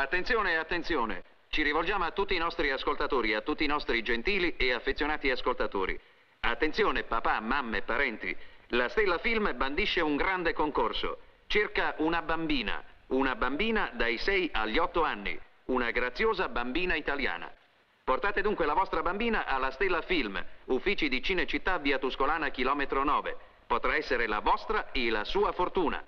Attenzione, attenzione. Ci rivolgiamo a tutti i nostri ascoltatori, a tutti i nostri gentili e affezionati ascoltatori. Attenzione, papà, mamme, parenti. La Stella Film bandisce un grande concorso. Cerca una bambina dai 6 agli 8 anni, una graziosa bambina italiana. Portate dunque la vostra bambina alla Stella Film, uffici di Cinecittà, via Tuscolana, chilometro 9. Potrà essere la vostra e la sua fortuna.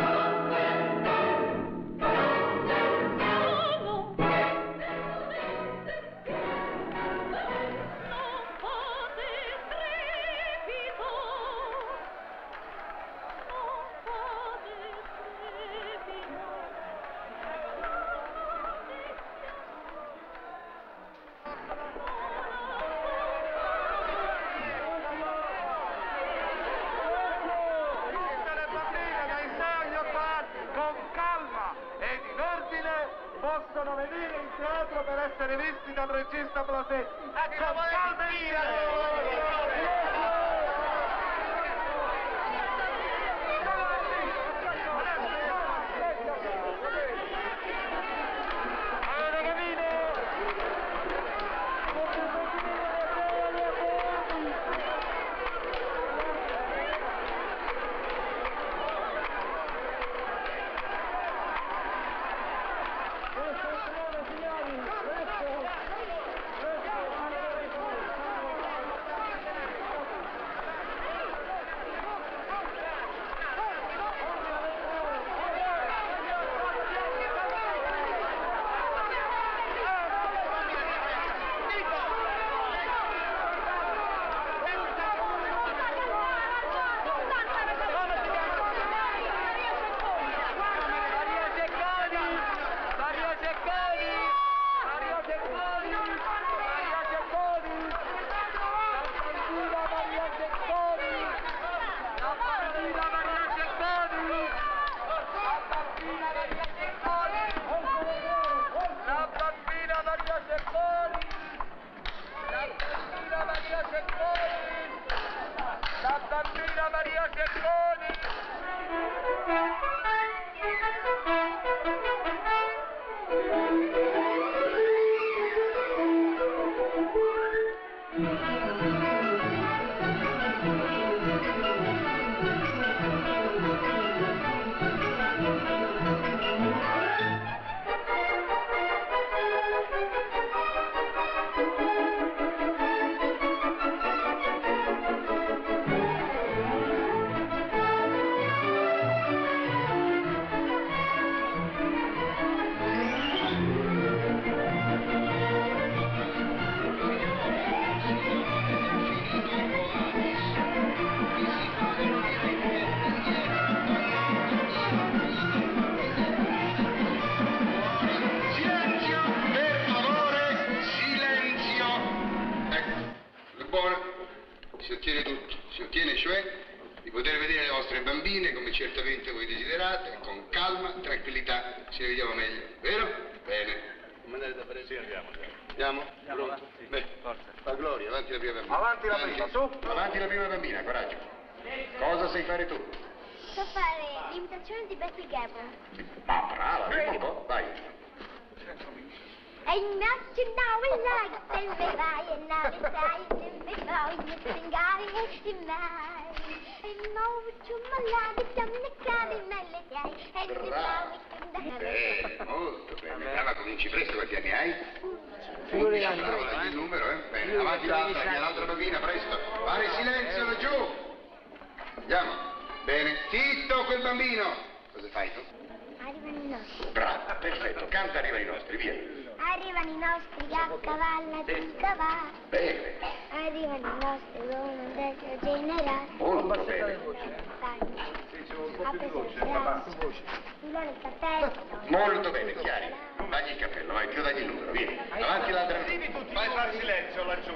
Possono venire in teatro per essere visti dal regista Blasetti. Si ottiene tutto, si ottiene cioè di poter vedere le vostre bambine come certamente voi desiderate, con calma, tranquillità, ci vediamo meglio, vero? Bene. Comandare da presa? Sì, andiamo. Andiamo? Pronto? Sì. Beh, forza. La Gloria, avanti la prima bambina. Avanti la prima, su. Avanti la prima bambina, coraggio. Cosa sai fare tu? So fare l'imitazione di Betty Gable. Ma brava, vedi un po', vai. And not to know it like the river, and not to say it before you sing out it mai. And know to my love, it's on the cloudy melody, and you know it can Molto bene. Brava, cominci presto, quanti anni hai? Figuri anni. Brava, il numero, eh? Bene, avanti l'altra bambina, presto. Fare silenzio laggiù. Andiamo. Bene. Zitto quel bambino. Cosa fai tu? Arrivano i nostri. Brava, perfetto. Canta Arrivano i nostri, via. Arrivano i nostri a cavallo di cavallo. Bene. Arrivano i nostri con un detto generale. Molto bene. Molto bene, Chiari. Dagli il cappello, vai, più dagli il numero, vieni. Avanti l'altra. Vai a far silenzio laggiù.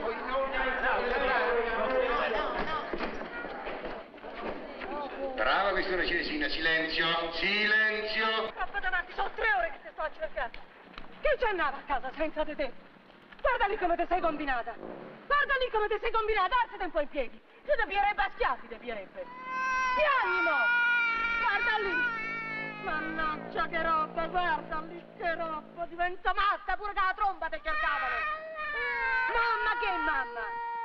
Brava questione cinesina, silenzio, silenzio. Papà davanti, sono 3 ore che ti sto a cercare. Che ci andava a casa senza di te? Guarda lì come ti sei combinata. Guarda lì come ti sei combinata, alzati un po' in piedi. Ti depierebbe a schiaffi, depierebbe. Pianimo! Guarda lì. Mannaggia. Mannaggia che roba, guarda lì che roba, diventa matta, pure che la tromba ti cercavano. Mamma che mamma?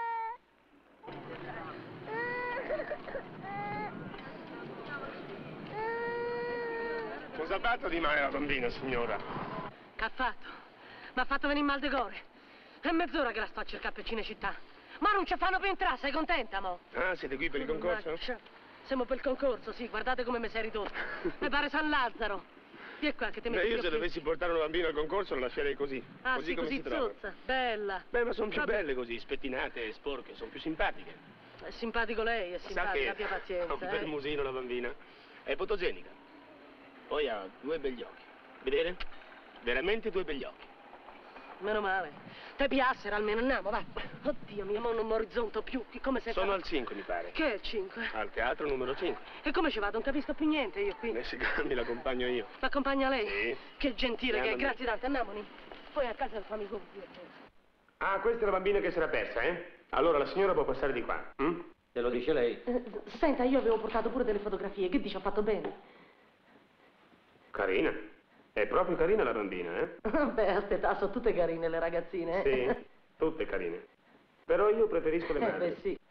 Cosa ha fatto di male la bambina, signora? Che ha fatto? Mi ha fatto venire mal de gore. È mezz'ora che la sto a cercare per Cinecittà. Ma non ci fanno più entrare, sei contenta, mo? Ah, siete qui per il concorso? Mannaggia. Siamo per il concorso, sì, guardate come mi sei ridotto. Mi pare San Lazzaro. Vieni qua che ti metto. Beh, io se dovessi portare una bambina al concorso la lascerei così. Ah, così sì, come così si trova. zozza, bella. Beh, ma sono più Vabbè. belle così, spettinate, sporche, sono più simpatiche. È simpatico lei, è Sa simpatico, che abbia ha pazienza. un bel musino la bambina. È fotogenica. Poi ha due begli occhi. Vedete? Veramente due begli occhi. Meno male. Te piacere almeno, andiamo, vai. Oddio mio, mo non mi orizzonto più. Che come sei Sono fatto? al 5, mi pare. Che è il 5? Al teatro numero 5. E come ci vado? Non capisco più niente io qui. Si calmi, l'accompagno io. M'accompagna lei? Sì. Che gentile che è, Andiamo. grazie tante, andiamoni. Poi a casa del fammi compiti. Ah, questa è la bambina che si era persa, eh? Allora la signora può passare di qua. Hm? Te lo dice lei? Senta, io avevo portato pure delle fotografie, che dici, ha fatto bene? Carina. È proprio carina la bambina, eh? Beh, aspetta, sono tutte carine le ragazzine. Sì, tutte carine. Però io preferisco le madri. Beh, sì.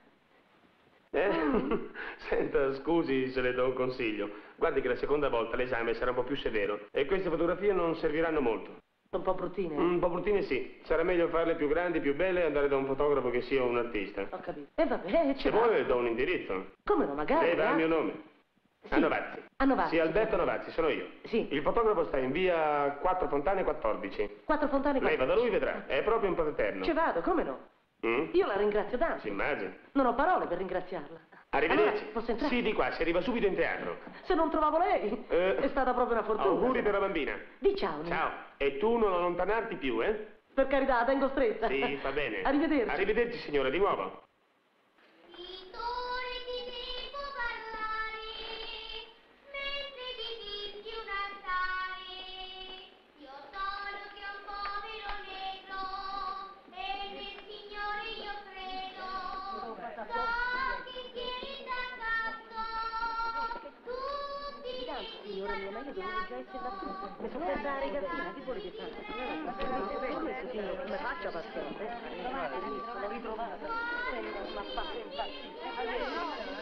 Senta, scusi se le do un consiglio. Guardi che la seconda volta l'esame sarà un po' più severo e queste fotografie non serviranno molto. Un po' bruttine. Un po' bruttine sì. Sarà meglio farle più grandi, più belle e andare da un fotografo che sia un artista. Ho capito. E vabbè, ci Se va. vuole le do un indirizzo. Come no, magari. Lei va al mio nome. A Novazzi. A Novazzi. Sì, Alberto Novazzi, sono io. Sì. Il fotografo sta in via 4 Fontane 14. 4 fontane. Lei va da lui e vedrà. È proprio un po' eterno. Ci vado, come no? Mm? Io la ringrazio tanto. Si immagina. Non ho parole per ringraziarla. Arrivederci. Allora, posso entrare? Sì, di qua, si arriva subito in teatro. Se non trovavo lei, è stata proprio una fortuna. Auguri per la bambina. Di ciao. Nina. Ciao. E tu non allontanarti più, eh? Per carità, la tengo stretta. Sì, va bene. Arrivederci. Arrivederci, signora, di nuovo. Pittore ti devo parlare, mentre dipingi un altare. Io sono che un povero negro, e nel Signore io credo. So che tieni da canto, tutti i Signora mia, ma io dovevo già essere da casa. Mi sono persa la ragazzina, che vuole che faccia? Come faccio a paziente? L'ho ritrovata. Ma fatto impazzire.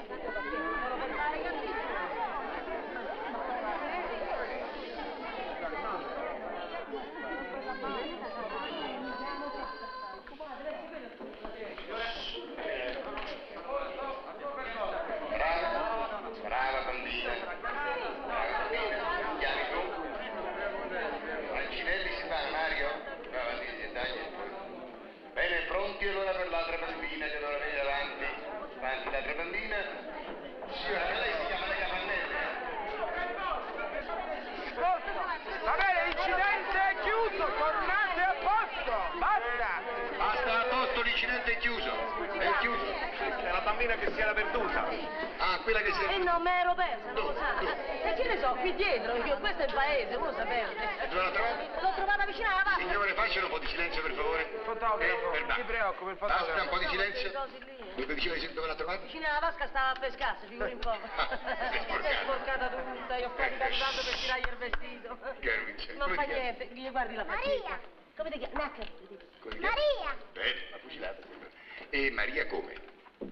Brava bambina. Brava bambina. Chiami tu? Francinelli si fa, Mario? Brava lì, dai. Bene, pronti allora per l'altra bambina che dovrà venire avanti. Avanti l'altra bambina. Signora, lei si chiama le capannelle. Va bene, l'incidente è chiuso, tornate a posto, basta! Basta, a posto, l'incidente è chiuso. È chiuso. È la bambina che si era perduta. Ah, quella che si è... Non me ero persa, non lo sa. E che ne so, qui dietro, questo è il paese, voi lo sapete. Dove l'ha trovata? L'ho trovata vicino alla vasca. Signore, faccia un po' di silenzio, per favore. Fotografo, Per mi preoccupa, il Basta, un fotografo. po' di silenzio. Cosi lì. Dove diceva dove l'ha trovata? Vicino alla vasca stava a pescarsi, figuri un po'. Si è sporcata. Si è sporcata tutta, io ho faticato tanto per tirargli il vestito. Caruccia. Non Come fa ti chiami? niente, gli guardi la faccia. Maria. Come ti chiami? Nacca. Come ti chiami? Maria. Bene, la fucilata. E Maria come?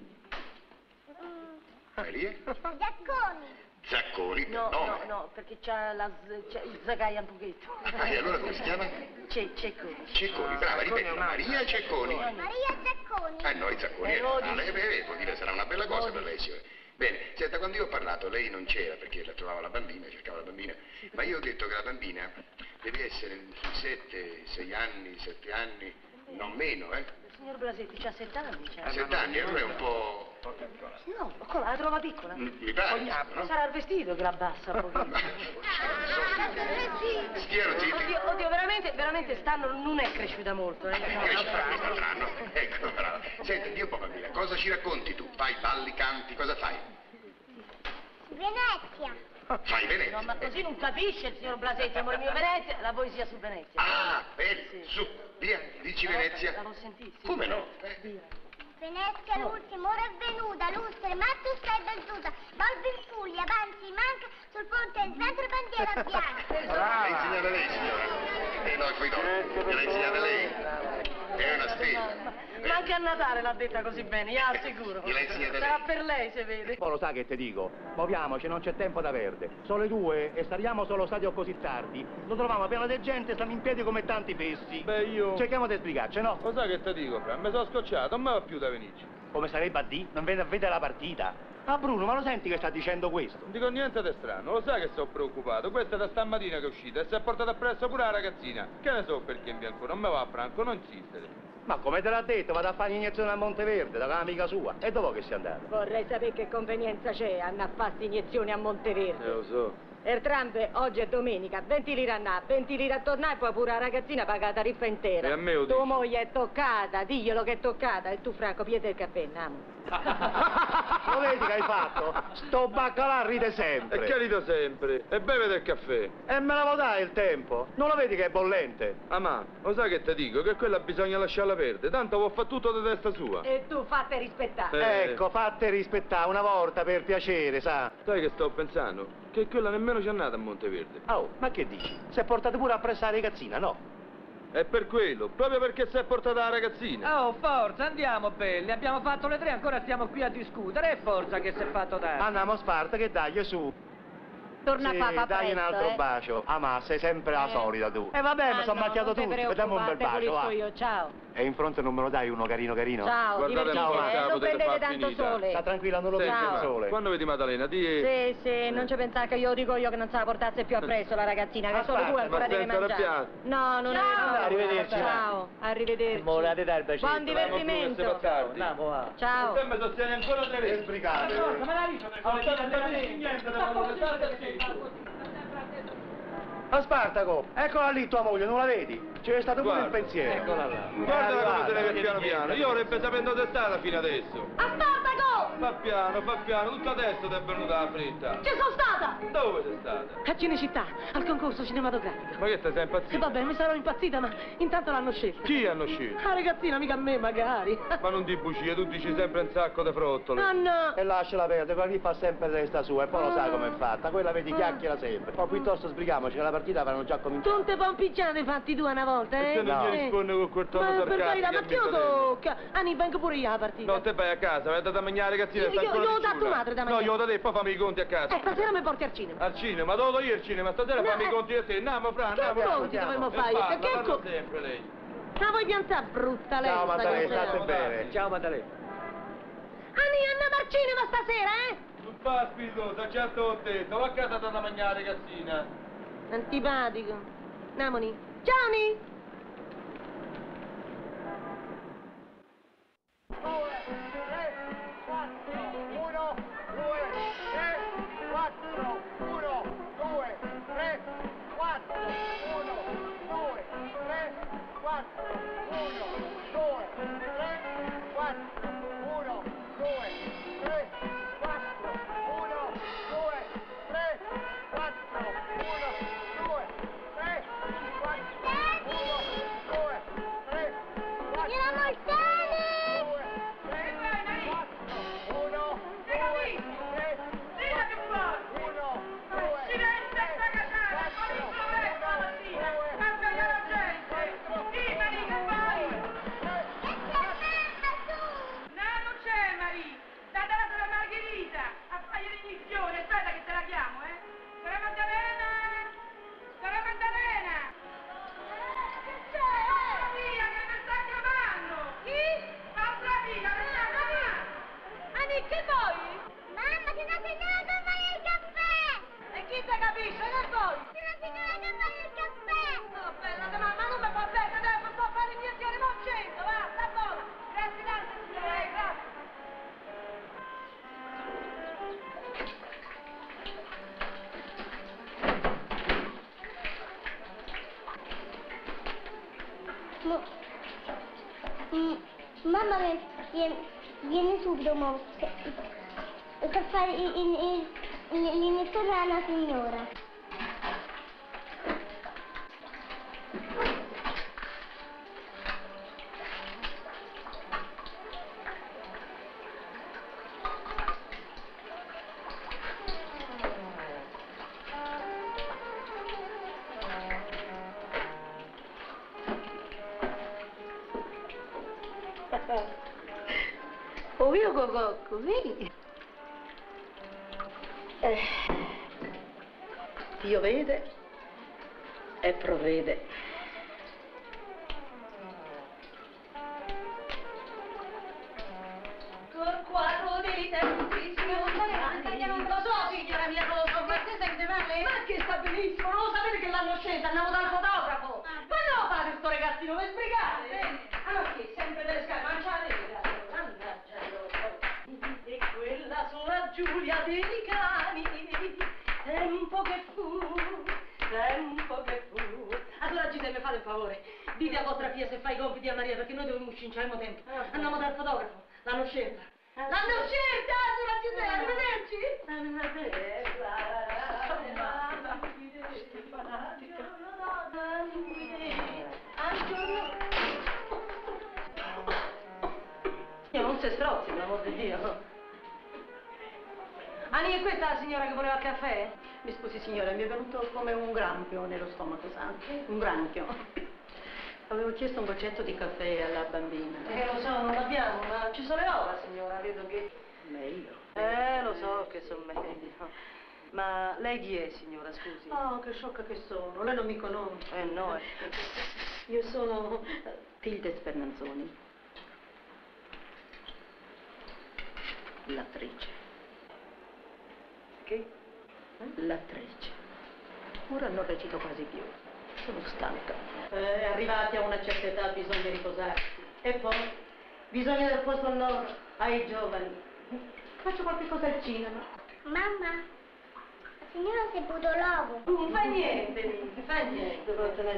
Maria? Zacconi. Zacconi, No, nome. no, no, perché c'ha il zagaia un pochetto. Ah, e allora come si chiama? Cecconi. Cecconi, brava, ripeti, Maria Cecconi. Maria Zacconi. Ah, noi Zacconi, vuol dire sarà una bella cosa per lei, signore. Bene, senta, quando io ho parlato lei non c'era perché la trovava la bambina, cercava la bambina, ma io ho detto che la bambina deve essere sui 6 anni, 7 anni, non meno, Signor Blasetti, c'ha 7 anni, c'ha. 7 anni, allora è un po'... No, la trova piccola. Mi pare, no? Sarà il vestito che la abbassa un pochino. Stiano zitti. Oddio, veramente stanno non è cresciuta molto, Cresceranno. Ecco, brava. Senta, di un po' bambina, cosa ci racconti tu? Fai, balli, canti, cosa fai? Venezia. Fai Venezia. No, ma così non capisce il signor Blasetti, amore mio, Venezia, la poesia su Venezia. Ah, bene, su, via, dici Venezia. L'avevo sentito. Sì. Come no? Via. Venezia l'ultimo ora è venuta, lustre, ma tu stai venduta. Dolby in Puglia, avanti, manca, sul ponte il vento bandiera bianca. L'ha insegnata lei, signora? No, poi no. Gliel'ha insegnata lei? È una stella. Ma anche a Natale l'ha detta così bene, gliela assicuro. Gliel'ha insegnata Sarà lei? per lei, se vede. Poi lo sa che ti dico, muoviamoci, non c'è tempo da perdere. Sono le 2 e stariamo solo stadio così tardi. Lo troviamo pieno di gente, stiamo in piedi come tanti pessi. Beh, io... Cerchiamo di spiegarci, no? Lo sai che ti dico, Fran? Mi sono scocciato, non mi va più da venirci. Come sarebbe a dì? Non vede a vedere la partita. Ah Bruno, ma lo senti che sta dicendo questo? Non dico niente di strano, lo sai che sono preoccupato. Questa è da stamattina che è uscita e si è portata appresso pure la ragazzina. Che ne so perché in bianco, non me va Franco, non insistere. Ma come te l'ha detto, vado a fare iniezione a Monteverde, da amica sua. E dopo che sei andato? Vorrei sapere che convenienza c'è a fare iniezioni a Monteverde. Lo so. Ertrambe, oggi è domenica, 20 lire a andare, 20 lire a tornare e poi pure la ragazzina paga la tariffa intera. E a me lo Tua dici? moglie è toccata, diglielo che è toccata. E tu, Franco, piede il caffè, andiamo. Lo vedi che hai fatto? Sto baccalà ride E sempre. che rido sempre? E beve del caffè. E me la dai il tempo? Non lo vedi che è bollente? Ah ma, lo sai che ti dico? Che quella bisogna lasciarla perdere, tanto può fare tutto di testa sua. E tu fatte rispettare. Ecco, fatte rispettare una volta per piacere, sa? Sai che sto pensando? Che quella nemmeno c'è andata a Monteverde. Oh, ma che dici? Si è portato pure appresso la ragazzina, no? È per quello, proprio perché si è portata la ragazzina. Oh, forza, andiamo, belli. Abbiamo fatto le 3, ancora stiamo qui a discutere. E forza che si è fatto tardi. Andiamo a Sparta, che dai, su. Torna Sì, a papà dai un presto, altro bacio. Ah, ma sei sempre la solita tu. E vabbè, mi sono macchiato tutti, vediamo un bel bacio, va. io, ciao. E in fronte non me lo dai uno carino carino? Ciao, Guardate divertitevi, un po' il capo non delle prendete fa tanto finita. sole. Sta tranquilla, non lo Senti, vedo il ma sole. quando vedi Maddalena, Sì, non ci pensare che io dico io che non se la portasse più appresso la ragazzina, che solo tu ancora ma devi senza mangiare. arrabbiare. No, non è vero. Arrivederci. Ciao, arrivederci. Volete dare il bacetto? Buon divertimento. Andiamo, va. Ciao. Sempre sostiene ancora tre E sbrigate. Ma la dice A Spartaco, eccola lì tua moglie, non la vedi? C'è stato pure il Guarda, pensiero. eccola là. Guardala come se ne vede piano piano. Io vorrebbe sapendo dove è stata fino adesso. A Spartaco! Fa piano, tutto adesso ti è venuta la fretta. Ci sono stata! Dove sei stata? A Cinecittà, al concorso cinematografico. Ma che te sei E impazzita? vabbè, mi sarò impazzita, ma intanto l'hanno scelta. Chi hanno scelto? La ragazzina, mica a me, magari. Ma non di bugie, tu dici sempre un sacco di frottole. Ah no! E lasciala perdere, quella lì fa sempre testa sua e poi lo sai com'è fatta. Quella vedi chiacchiera sempre. Poi piuttosto sbrighiamoci che la partita avranno già cominciato. Tu non te puoi impicciare fatti tu una volta, E eh? se non No. gli risponde con quel tono Ma per carità, sarcastico ma chi lo tocca? Anni, vengo pure io alla partita. No, te vai a casa, vai a dare da mangiare la ragazzina, Io- sta io- ancora io ho dato picciola. madre da No, mangiare. io lo dai, poi fammi i conti a casa. Stasera mi porti al cinema. Al cinema, dove io il cinema? Stasera No, fammi i conti a te. Andiamo, Fra, Che andiamo. conti dovremmo E fare? basta, Che parla co- sempre lei. La vuoi piantare brutta lei? Ciao sta Maddalena, cosa? state bene. Ciao Maddalena. Anni, andiamo al cinema stasera, eh? Non fa spiritosa, già te l'ho detto. Va a casa da mangiare, ragazzina. Antipatico. Andiamoni. Ciao, Ni. 2, 3, 4, 1, 2, 3, 4, 1, 2, 3, 4, 1, 2, 3, 4, 1, 2, 3, 4, 1, 2, 3, 4, 1, 2, 3, 4, 1, 2, 3, 4, 1, 2, 3, 4, Signora Molteni! Aspetta che te la chiamo, Sora Maddalena! Sora Maddalena! Che c'è? Via, che mi sta chiamando! Chi? Altra via, mi sta chiamando! Ani, che vuoi? Mamma, c'è una signora che fa il caffè! E chi te capisce? Che vuoi? C'è una signora che fa il caffè! Oh, bella, ma non mi fa bene, adesso sto a fare l'iniezione, ma scendo, va, sta buona! Grazie tante, signore, grazie! Mamma viene subito, mo. Per fare l'iniezione alla signora. io così. Dio vede e provvede. Col quadro dei tempi, non lo so, signora mia, ma che sente male? Ma che sta benissimo, non lo sapete che l'hanno scelta, andiamo dal fotografo. Ma no, fate sto ragazzino, per sbrigare. Ah, che sempre delle scarpe, ma c'ha le mannaggia io. E quella sola Giulia dei cani, tempo che fu. Allora Giuseppe, fate un favore, dite a vostra figlia se fa i compiti a Maria, perché noi dobbiamo uscire, non abbiamo tempo. Andiamo dal fotografo, l'hanno scelta. L'hanno scelta, sulla Giuseppe, arrivederci. Non si strozzi, per l'amor di Dio. Ani, è questa la signora che voleva il caffè? Mi scusi signora, mi è venuto come un granchio nello stomaco, sa? Un granchio. Avevo chiesto un goccetto di caffè alla bambina. Lo so, non l'abbiamo, ma ci sono le ore, signora, vedo che... Meglio. Lo so che sono meglio. Ma lei chi è, signora, scusi? Oh, che sciocca che sono. Lei non mi conosce. No. Io sono Tilde Spernanzoni. L'attrice. Che? L'attrice. Ora non recito quasi più. Sono stanca. Arrivati a una certa età bisogna riposarsi. E poi bisogna dar posto a loro, ai giovani. Faccio qualche cosa al cinema. Mamma, la signora si è bevuto l'uovo. Non fa niente, non fa niente.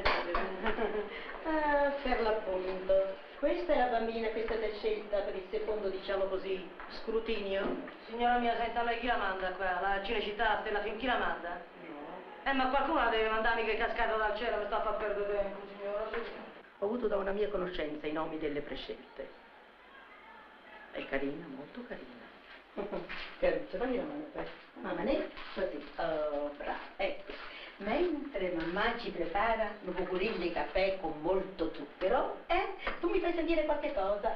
Per l'appunto. Questa è la bambina che è stata scelta per il secondo, diciamo così, scrutinio. Signora mia, senta, lei chi la manda qua? La Cinecittà, Stella Film, chi la manda? No. Ma qualcuno la deve mandarmi che è cascata dal cielo, mi sta a far perdere tempo, signora. Ho avuto da una mia conoscenza i nomi delle prescelte. È carina, molto carina. Carina, fammi la mano, mamma, ne? Così. Oh, brava, ecco. Mentre mamma ci prepara un cucurino di caffè con molto zucchero, tu mi fai sentire qualche cosa.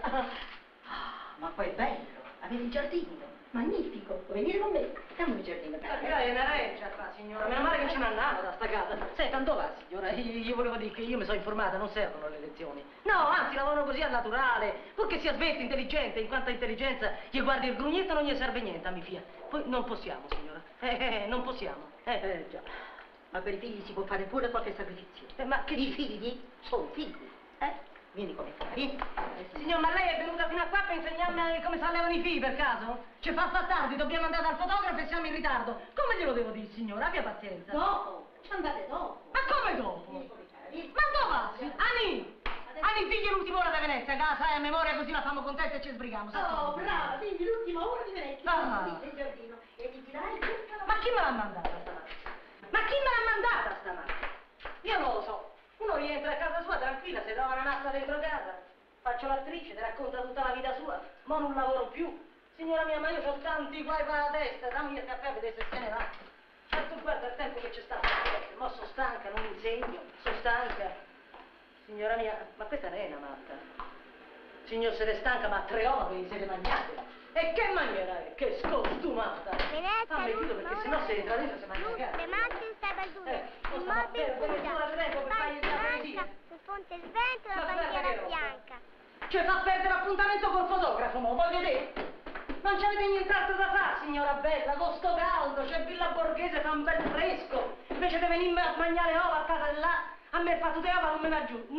Ma poi è bello, avete il giardino, magnifico, vuoi venire con me? Andiamo in giardino. Lei è una reggia qua, signora, meno male che ce n'andava da sta casa. Senta, dove va, signora? Io volevo dire che io mi sono informata, non servono le lezioni. No, anzi, lavorano così al naturale, purché sia svelto, intelligente, in quanto a intelligenza, gli guardi il grugnetto non gli serve niente, a mia figlia. Poi non possiamo, signora, non possiamo. Già. Ma per i figli si può fare pure qualche sacrificio. Ma che I figli sono figli, Vieni come fai. Signor, ma lei è venuta fino a qua per insegnarmi come si allevano i figli, per caso? Ci fa tardi, dobbiamo andare dal fotografo e siamo in ritardo. Come glielo devo dire, signora? Abbia pazienza. Dopo, ci andate dopo. Ma come dopo? Ma dove va? Ani! Ani, figli l'ultima ora da Venezia, casa è a memoria, così la famo contenta e ci sbrighiamo. Oh, brava, quindi l'ultima ora di Venezia. Ah. Nel giardino. E ti dirai tutta la... Ma chi me l'ha mandata stamattina? Ma chi me l'ha mandata stamattina? Io non lo so. Uno rientra a casa sua tranquilla, si trova una mazza dentro casa. Faccio l'attrice, ti racconta tutta la vita sua. Ma non lavoro più. Signora mia, ma io ho tanti guai per la testa. Dammi il caffè, vedete se se ne va. Certo, guarda il tempo che c'è stato. Ma sono stanca, non insegno. Sono stanca. Signora mia, ma questa non è una matta. Signor, siete stanca, ma a 3 ore ve li siete mangiate. E che maniera è? Che scostumata! Fammi chiudo perché sennò se entra dentro si mangia a casa. Le macchine stai perduto. Non Il sta a mobile tempo, perché buia. tu la tempo per fare il Bianca, il fonte il vento e la Ma guarda che bandiera roba. bianca. Cioè fa perdere l'appuntamento col fotografo, mo, voglio vedere. Non c'avete nient'altro da fare, signora bella, con sto caldo, c'è Villa Borghese, fa un bel fresco. Invece di venirmi a mangiare ova a casa di là, a me il fatto di ova non me va giù.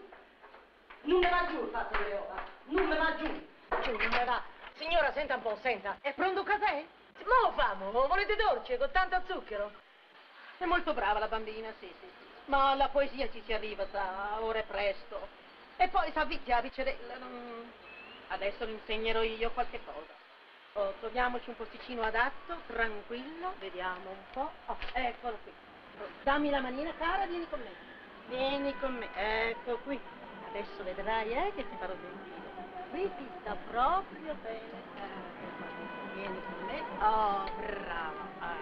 Non me va giù il fatto di ova. Non me va giù. Giù, non me va. Signora, senta un po', senta. È pronto un caffè? Mo lo famo, volete dolce, con tanto zucchero? È molto brava la bambina, sì. Ma alla poesia ci si arriva, sa, ora è presto. E poi sa picchiare, Vicerella, Adesso le insegnerò io qualche cosa. Oh, troviamoci un posticino adatto, tranquillo, vediamo un po'. Oh, eccolo qui. Oh, dammi la manina, cara, vieni con me. Vieni con me, ecco qui. Adesso vedrai, che ti farò sentire. Qui ti sta proprio bene. Vieni con me. Oh, brava.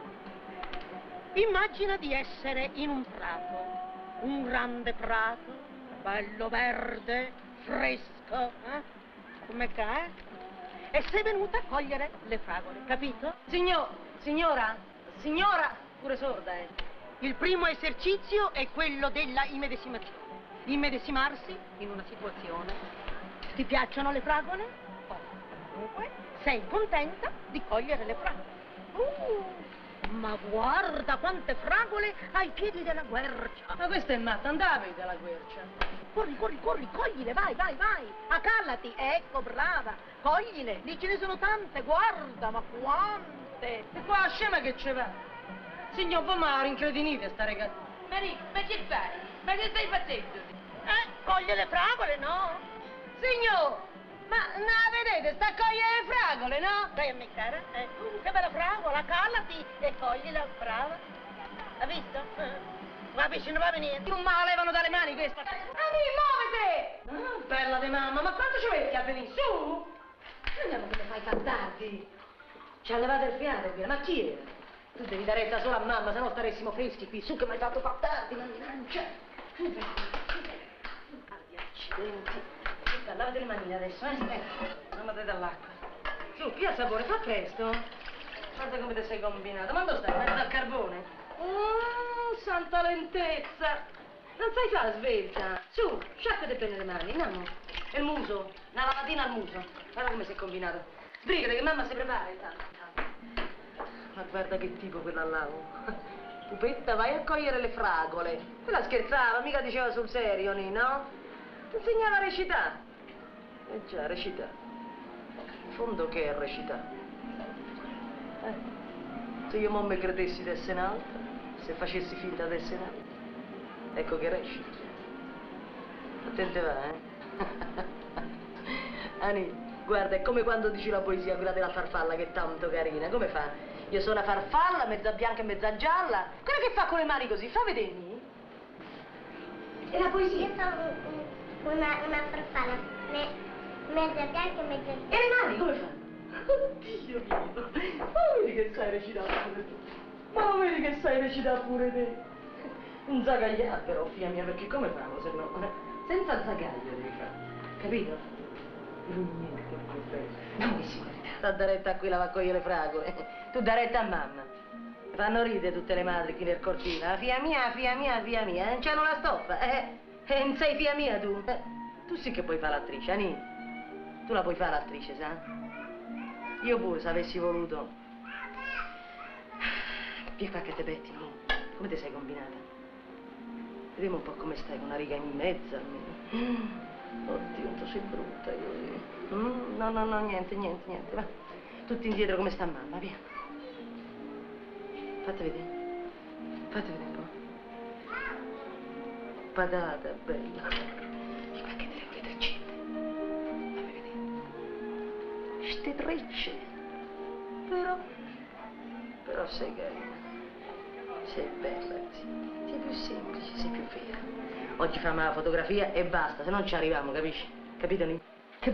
Immagina di essere in un prato, un grande prato, bello verde, fresco, Come ca, e sei venuta a cogliere le fragole, capito? Signora, pure sorda, Il primo esercizio è quello della immedesimazione. Immedesimarsi in una situazione. Ti piacciono le fragole? Dunque, sei contenta di cogliere le fragole. Ma guarda quante fragole ai piedi della quercia. Ma questa è matta, andavi della quercia. Corri, coglile, vai. Accallati, ecco, brava. Coglile, lì ce ne sono tante, guarda, ma quante. E qua scema che ce va? Signor, voi mi rincredinite sta ragazza. Maria, ma che fai? Ma che stai facendo? Coglie le fragole, no? Signor, ma non vedete, sta a cogliere le fragole, no? Dai a me, cara. Che bella fragola, callati e coglila, brava. Ha visto? Va vicino, va a venire. Non me la levano dalle mani questa. Muovete! Ah, bella di mamma, ma quanto ci metti a venire? Su! Andiamo che mi fai far tardi. Ci ha levato il fiato qui, ma chi era? Tu devi dare retta solo a mamma, se no staressimo freschi qui. Su che mi hai fatto far tardi, mannaggia. Accidenti. Lavate le manine adesso, Aspetta, non date dall'acqua. Su, chi ha sapore, fa presto. Guarda come ti sei combinato. Ma dove stai? Mezzo al carbone? Santa lentezza. Non sai fare svelta. Su, sciacquati bene le mani, andiamo. E il muso, una lavatina al muso. Guarda come si è combinato. Sbrigati che mamma si prepara intanto. Ma guarda che tipo quella là. Pupetta, vai a cogliere le fragole. Quella scherzava, mica diceva sul serio, no? Ti insegnava a recitare. Già, recitare. In fondo che è recitare? Se io mo mi credessi di essere un'altra, se facessi finta di essere un'altra, ecco che reciti. A te va, Ani, guarda, è come quando dici la poesia, quella della farfalla che è tanto carina. Come fa? Io sono una farfalla, mezza bianca e mezza gialla. Quella che fa con le mani così, fa vedere. E la poesia? Io sono una farfalla. Mezza bianca e mezza gialla. E le mani come fa? Oddio mio! Ma vedi che sai recitare pure tu? Ma vedi che sai recitare pure te? Un zagagliato però, figlia mia, perché come famo se no? Senza zagaglio devi fare, capito? Lui niente, non mi si guarda. Sta da retta a qui la va a cogliere le fragole. Tu da retta a mamma. Fanno ridere tutte le madri qui nel cortile. La figlia mia, non c'hanno la stoffa, non sei figlia mia tu. Tu sì che puoi fare l'attrice, Ani. Tu la puoi fare l'attrice, sa? Io pure, se avessi voluto. Via qua che te pettino. Come ti sei combinata? Vediamo un po' come stai, con una riga in mezzo almeno. Oddio, tu sei brutta io. No, niente, va. Tutti indietro come sta mamma, via. Fate vedere un po'. Patata, bella. Di qua che te le vuole treccette. Fammi vedere. Ste trecce. Però sei carina. Sei bella, sì. Sei più semplice, sei più vera. Oggi facciamo la fotografia e basta, se non ci arriviamo, capisci? Capito, Ni?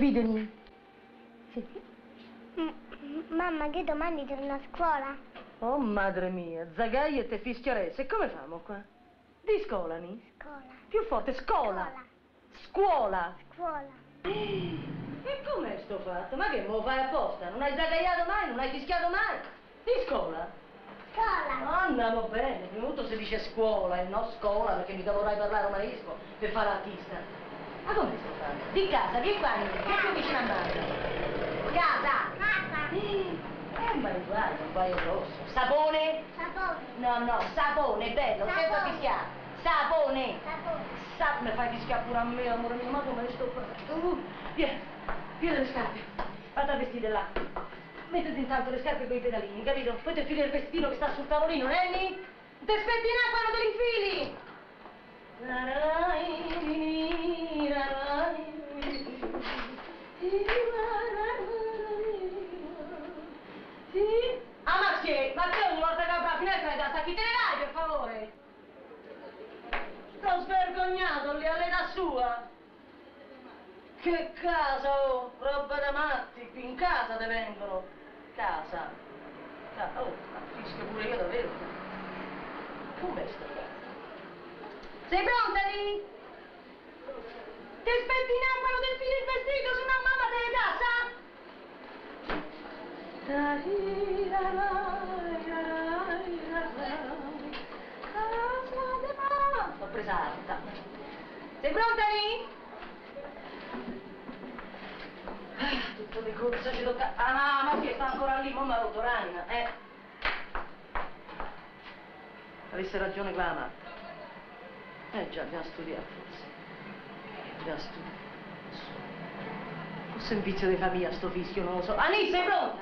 Sì. Mamma, che domani torno a scuola? Oh, madre mia, zagaia e te fischiaresse. E come famo qua? Di scuola, Ni? Scuola. Più forte, scuola. Scuola. E com'è sto fatto? Ma che me lo fai apposta? Non hai zagaiato mai? Non hai fischiato mai? Di scuola? Scuola. Andiamo bene, prima di tutto si dice scuola e non scuola perché mica vorrai parlare romanesco per fare l'artista. Ma come sto fatto? Di casa, vieni qua, che è più vicino a mamma. Casa. Ma guarda, un paio rosso. Sapone? No, sapone, bello, senza fischiare. Sapone. Mi fai fischiare pure a me, amore mio, ma come sto facendo? Vieni le scarpe, vado a vestire là. Mettiti intanto le scarpe con i pedalini, capito? Poi ti infili il vestito che sta sul tavolino, Nenni? Ti aspetti in acqua, non te li infili! Sì? Ah, ma che? Ma che ogni volta che apro la finestra mi dà sta chi te ne vai, per favore? Sto svergognato lì all'età sua! Che casa, oh! Roba da matti, qui in casa te vengono! Casa! Oh, ma fischio pure io davvero! Com'è sta casa? Sei pronta lì? Ti aspetti in acqua, non ti infili il vestito, se no mamma te ne dà, sa? L'ho presa alta. Sei pronta lì? Tutto di corsa ci tocca. Ah, ma che sta ancora lì, mo' mi ha rotto l'anima, Avesse ragione quella matta. Già, abbiamo studiato forse. Abbiamo studiato. Forse è un vizio di famiglia sto fischio, non lo so. Anì, sei pronta?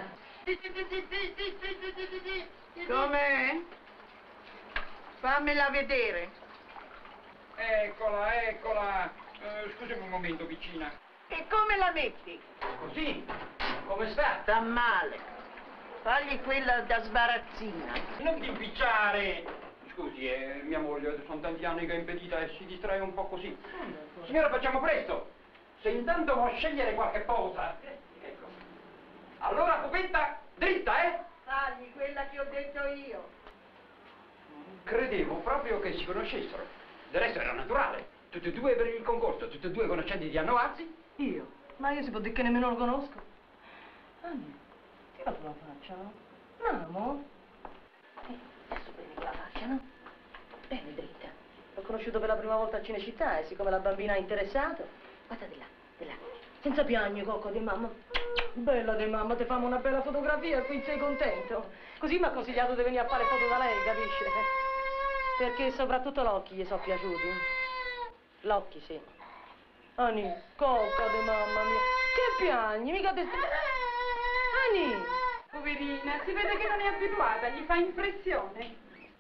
Com'è? Fammela vedere. Eccola, eccola. Scusami un momento, vicina. E come la metti? Così? Come sta? Sta male. Fagli quella da sbarazzina. Non ti impicciare. Scusi, mia moglie, sono tanti anni che è impedita e si distrae un po' così. Signora, facciamo presto. Se intanto vuoi scegliere qualche posa. Ecco. Allora, pupetta, dritta, Fagli quella che ho detto io. Credevo proprio che si conoscessero. Del resto era naturale. Tutti e due per il concorso, tutti e due conoscenti di Anno Azzi. Io? Ma io si può dire che nemmeno lo conosco. Anni, tira sulla faccia, no? Andiamo? Adesso prendi quella faccia, no? Bene, dritta. L'ho conosciuto per la prima volta a Cinecittà e siccome la bambina è interessato... Guarda di là, di là. Senza piagni, cocco di mamma. Bella di mamma, ti fammo una bella fotografia e qui sei contento. Così mi ha consigliato di venire a fare foto da lei, capisci? Perché soprattutto l'occhi gli sono piaciuti. L'occhi, sì. Ani, cocca di mamma mia. Che piagni? Mica te... Ani! Poverina, si vede che non è abituata, gli fa impressione.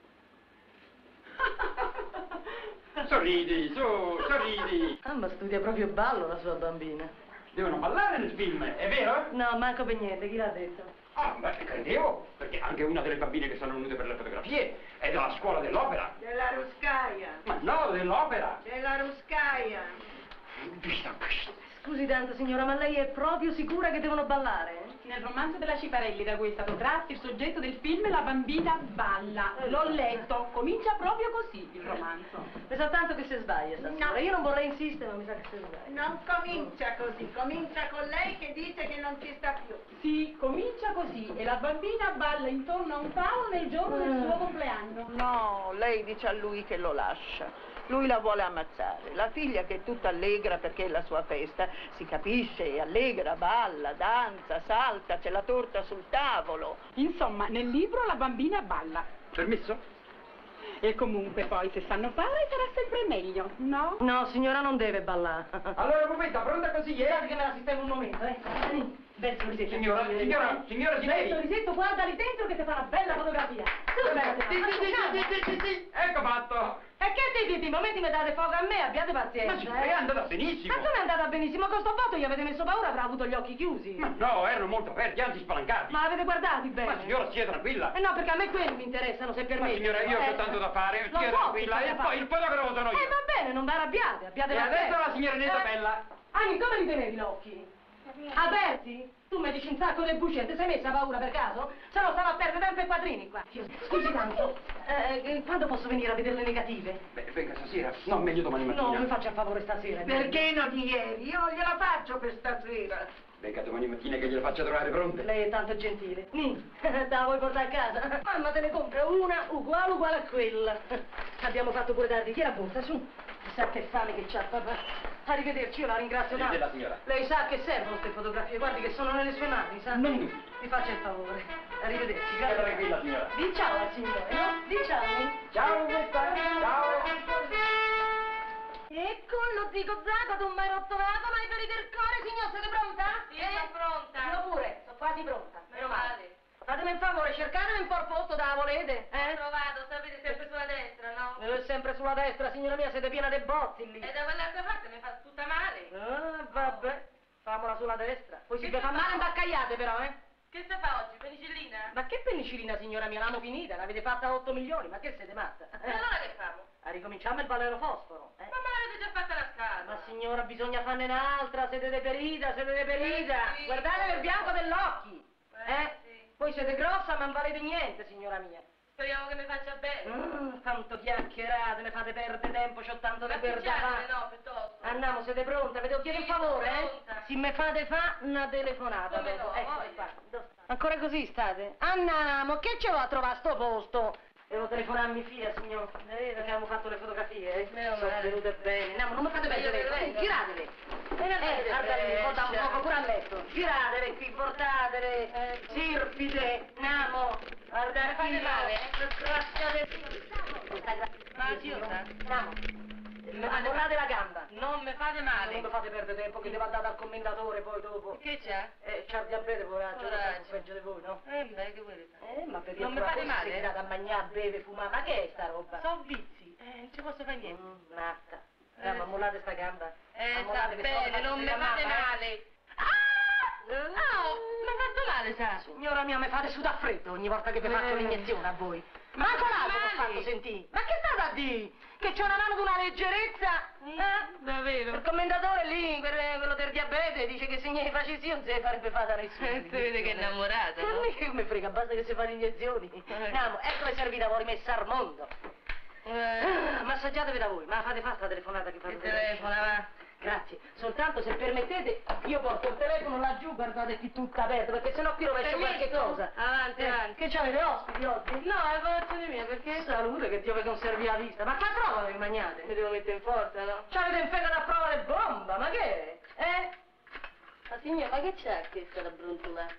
Sorridi, su, sorridi. Ah, ma studia proprio ballo la sua bambina. Devono ballare nel film, è vero? No, manco per niente, chi l'ha detto? Ah, beh, credevo, perché anche una delle bambine che sono venute per le fotografie è della scuola dell'opera. Della Ruscaia. Ma no, dell'opera. Della Ruscaia. Scusi tanto, signora, ma lei è proprio sicura che devono ballare? Nel romanzo della Ciparelli da cui è stato tratto il soggetto del film La bambina balla. L'ho letto, comincia proprio così il romanzo. Mi sa tanto che si sbaglia stasera. No. Io non vorrei insistere, ma mi sa che si sbaglia. Non comincia così, comincia con lei che dice che non ci sta più. Sì, comincia così e la bambina balla intorno a un tavolo nel giorno del suo compleanno. No, lei dice a lui che lo lascia. Lui la vuole ammazzare. La figlia che è tutta allegra perché è la sua festa, si capisce, è allegra, balla, danza, salta, c'è la torta sul tavolo. Insomma, nel libro la bambina balla. Permesso? E comunque poi se sanno fare sarà sempre meglio, no? No, signora, non deve ballare. Allora, pupetta, pronta così, Guardi che me la sistemo un momento, Bel sorrisetto. Signora Sineri. Bel sorrisetto, guarda lì dentro che ti fa una bella fotografia. Sì, ecco fatto. E che ti momenti mi date fuoco a me, abbiate pazienza. Ma sì, è andata benissimo. Ma come è andata benissimo? Con sto voto gli avete messo paura, avrà avuto gli occhi chiusi. Ma no, erano molto aperti, anzi spalancati. Ma avete guardati bene? Ma signora, stia tranquilla. No, perché a me quelli mi interessano, se per Ma me. signora, io ho tanto da fare, Lo stia so, tranquilla. che E poi il fotografo sono io. va bene, non vi arrabbiate, abbiate E pazienza. adesso la signorinetta bella. Ani, come li tenevi gli occhi? Aperti? Tu mi dici un sacco di bugie, ti sei messa paura per caso? Se no stavo a perdere tempo e quattrini qua. Scusi tanto, quando posso venire a vedere le negative? Beh, venga stasera. No, meglio domani mattina. No, mi faccia il favore stasera. Perché non ieri? Io gliela faccio per stasera. Venga domani mattina che gliele faccia trovare pronte. Lei è tanto gentile. Te la vuoi portare a casa? Mamma te ne compra una uguale a quella. Abbiamo fatto pure tardi. Chi la borsa, su? Sa che fame che c'ha papà. Arrivederci, io la ringrazio tanto. La signora. Lei sa che servono queste fotografie, guardi che sono nelle sue mani, sa? Non dubbi. Mi faccia il favore. Arrivederci, Stia tranquilla, signora. Di ciao al signore, no? Di ciao. Ciao, questa. Ciao. Ecco lo zigozzato, tu mi hai rotto l'atomo, hai ferito il cuore, signor, siete pronta? Sì, sono pronta. Io pure, sono quasi pronta. Meno male. Fatemi il favore, cercatemi un po' il posto da volete, Ho trovato, sapete, sempre sulla destra, no? È sempre sulla destra, signora mia, siete piena di bozzi lì. E da quell'altra parte mi fa tutta male. Ah, vabbè, famola sulla destra. Poi si Che vi fa si male fa? imbaccaiate però, Che si fa oggi? Penicillina? Ma che penicillina, signora mia, l'hanno finita, l'avete fatta a 8 milioni, ma che siete matta? E allora che famo? A ricominciamo il baleno fosforo, Ma me l'avete già fatta la scala. Ma signora, bisogna farne un'altra, siete deperita, siete deperita. Sì. Guardate nel bianco degli occhi. Sì. Poi siete grossa, ma non valete niente, signora mia. Speriamo che mi faccia bene. Tanto chiacchierate, mi fate perdere tempo, c'ho tanto da Ma che perdere. chiacchiere, no, piuttosto. Andiamo, siete pronte? Avete chiesto un Sì, favore, pronta. Se mi fate fa una telefonata Come dopo. no, Ecco voglia. qua. Dove sta? Ancora così state? Andiamo, che ce l'ho a trovare sto posto? Devo telefonare a mia figlia, signor. Perché abbiamo fatto le fotografie, sono venute bene. Andiamo, non mi fate bene, giratevi. Guarda lì, porta un poco pure a letto. Giratele qui, portatele, sirpite, andiamo. Guarda qui, Ma Giuda, andiamo. Mollate la gamba. non mi fate male. Non mi fate perdere tempo che devo andare dal commendatore poi dopo. Che c'è? C'ha il diabete, poveraccio, peggio di voi, no? Beh, che vuoi fare? Ma per Non mi fate male? Sei andata a mangiare, a bere, fumare, ma che è sta roba? Sono vizi, non ci posso fare niente. Matta. Ma mollate sta gamba. Sta Ammollate che bene, non mi fate male. Ah! No, mi ha fatto male, sa? Signora mia, mi fate sudare freddo ogni volta che vi faccio l'iniezione a voi. Ma colato che ho fatto sentì? Ma che state a dire? Che c'è una mano di una leggerezza? Davvero? Il commendatore lì, quello del diabete, dice che se ne facessi io non se ne farebbe fare nessuno. Si vede che è innamorata, no? Che mi frega, basta che si fanno iniezioni. Andiamo, ecco le servita fuori messa al mondo. Ma assaggiatevi da voi, ma fate fare sta telefonata che fate. Che telefona, va? Grazie, soltanto se permettete io porto il telefono laggiù, guardate qui tutto aperto, perché sennò qui rovescio qualche cosa. Avanti, avanti. Che c'avete ospiti oggi? No, è colazione mia, perché? Salute, che Dio vi conservi la vista. Ma che prova vi mangiate? Mi devo mettere in forza, no? C'avete in fede da prova le bomba, ma che è? Ma signora, ma che c'è questa da brontolare?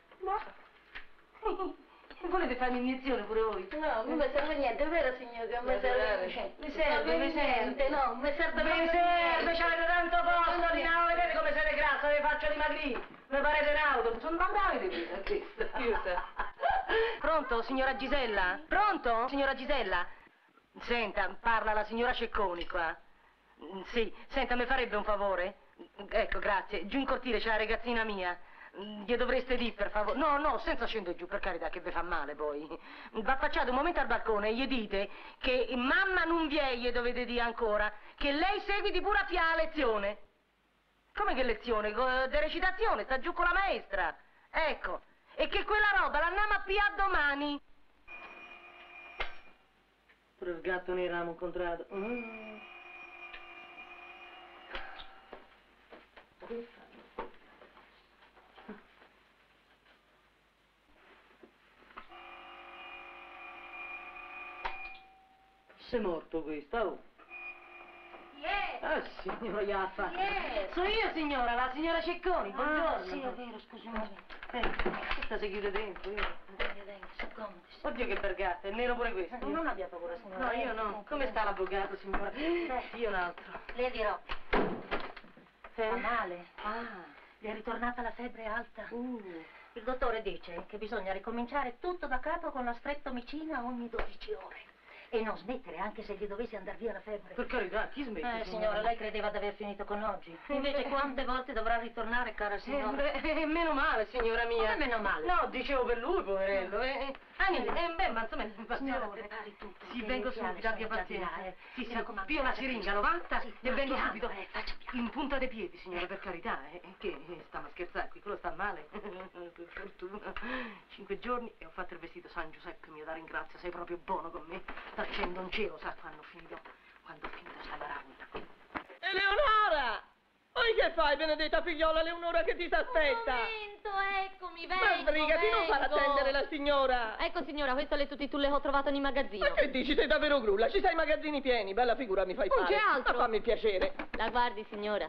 Volete fare un'iniezione pure voi? No, non mi serve niente, è vero signore che non mi serve niente? Mi serve, mi serve. No, mi serve Mi serve, c'avete tanto posto di no, vedete come siete grassa, vi faccio dimagrire. Mi parete in auto, sono bandati di questa. Chiusa. Pronto, signora Gisella? Pronto, signora Gisella? Senta, parla la signora Cecconi qua. Sì, senta, mi farebbe un favore? Ecco, grazie. Giù in cortile c'è la ragazzina mia. Gli dovreste dire, per favore. No, senza scendere giù, per carità, che vi fa male poi. Affacciate un momento al balcone e gli dite che mamma non vi è, gli dovete dire ancora, che lei seguiti pure a fia la lezione. Come che lezione? De recitazione, sta giù con la maestra. Ecco. E che quella roba l'andiamo a pigliare domani. Pure il gatto nero l'abbiamo incontrato. Sei morto questo, oh? Signora Iaffa. Sono io, signora, la signora Cecconi, buongiorno. Sì, è vero, scusami. Questa si chiude dentro, io. Oddio che bel gatto, è nero pure questo. Non abbia paura, signora. No, io no. Come sta l'avvocato, signora? Io un altro. Le dirò. Fa male. Le è ritornata la febbre alta. Il dottore dice che bisogna ricominciare tutto da capo con la strettomicina ogni 12 ore. E non smettere, anche se gli dovesse andare via la febbre. Per carità, chi smette? Signora, lei credeva di aver finito con oggi. Invece quante volte dovrà ritornare, cara signora? Meno male, signora mia. Come meno male? No, dicevo per lui, poverello. Niente, ma insomma... Signora, prepari tutto. Sì, vengo subito, abbia pazienza. Sì, pio una siringa, 90, e vengo subito. In punta dei piedi, signora, per carità. Che stiamo a scherzare qui, quello sta male. Per fortuna. 5 giorni e ho fatto il vestito San Giuseppe mio, da ringrazio, sei proprio buono con me. Sta facendo un cielo, sa, quando ho finito sta maragna. Eleonora! Poi che fai, benedetta figliola, Eleonora che ti s'aspetta? Un momento, eccomi, vengo. Ma sbrigati, non far attendere la signora. Ecco signora, queste le tuttitulle che ho trovato in magazzino. Ma che dici, sei davvero grulla? Ci sei i magazzini pieni, bella figura mi fai Non fare. c'è altro. Ma fammi il piacere. La guardi signora.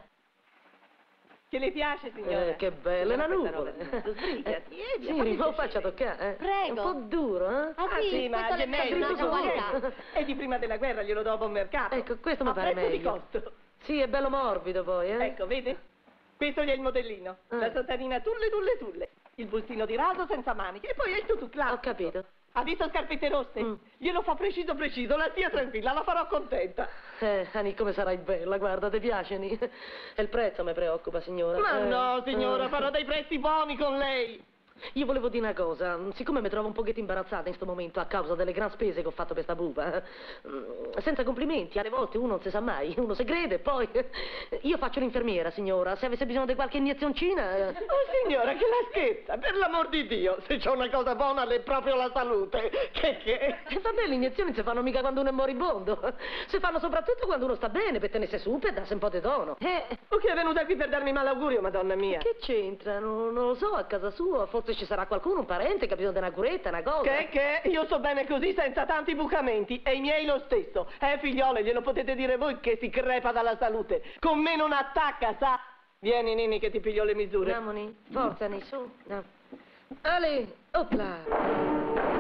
Che le piace, signora? Che bella, è una nuvola. Sbrigati, Sì, lo faccia toccare, Prego. È un po' duro, eh? Ah sì, ma questo è meglio, di qualità. È di prima della guerra, glielo do a buon mercato. Ecco, questo mi A pare prezzo di meglio. costo. Sì, è bello morbido poi, eh? Ecco, vede? Questo gli è il modellino. La sotanina tulle. Il bustino di raso senza maniche. E poi è il tutù classico. Ho capito. Ha visto scarpette rosse? Glielo fa preciso, la stia tranquilla, la farò contenta. Ani, come sarai bella, guarda, ti piace, Ani? E il prezzo mi preoccupa, signora. Ma no, signora, farò dei prezzi buoni con lei. Io volevo dire una cosa, siccome mi trovo un pochetto imbarazzata in questo momento a causa delle gran spese che ho fatto per sta buba, senza complimenti, alle volte uno non si sa mai, uno si crede e poi... Io faccio l'infermiera, signora, se avesse bisogno di qualche iniezioncina... Oh, signora, che la scherza, per l'amor di Dio, se c'ho una cosa buona è proprio la salute, che... Vabbè, le iniezioni si fanno mica quando uno è moribondo, si fanno soprattutto quando uno sta bene, per tenersi su, per darsi un po' di tono. O che è venuta qui per darmi malaugurio, madonna mia? Che c'entra? Non lo so, a casa sua, forse forse ci sarà qualcuno, un parente che ha bisogno di una curetta, una cosa. Che? Io sto bene così senza tanti bucamenti e i miei lo stesso. Figliole, glielo potete dire voi che si crepa dalla salute. Con me non attacca, sa? Vieni, Nini, che ti piglio le misure. Andiamo, Ni. Forza, Ni, su. No. Ale, opla.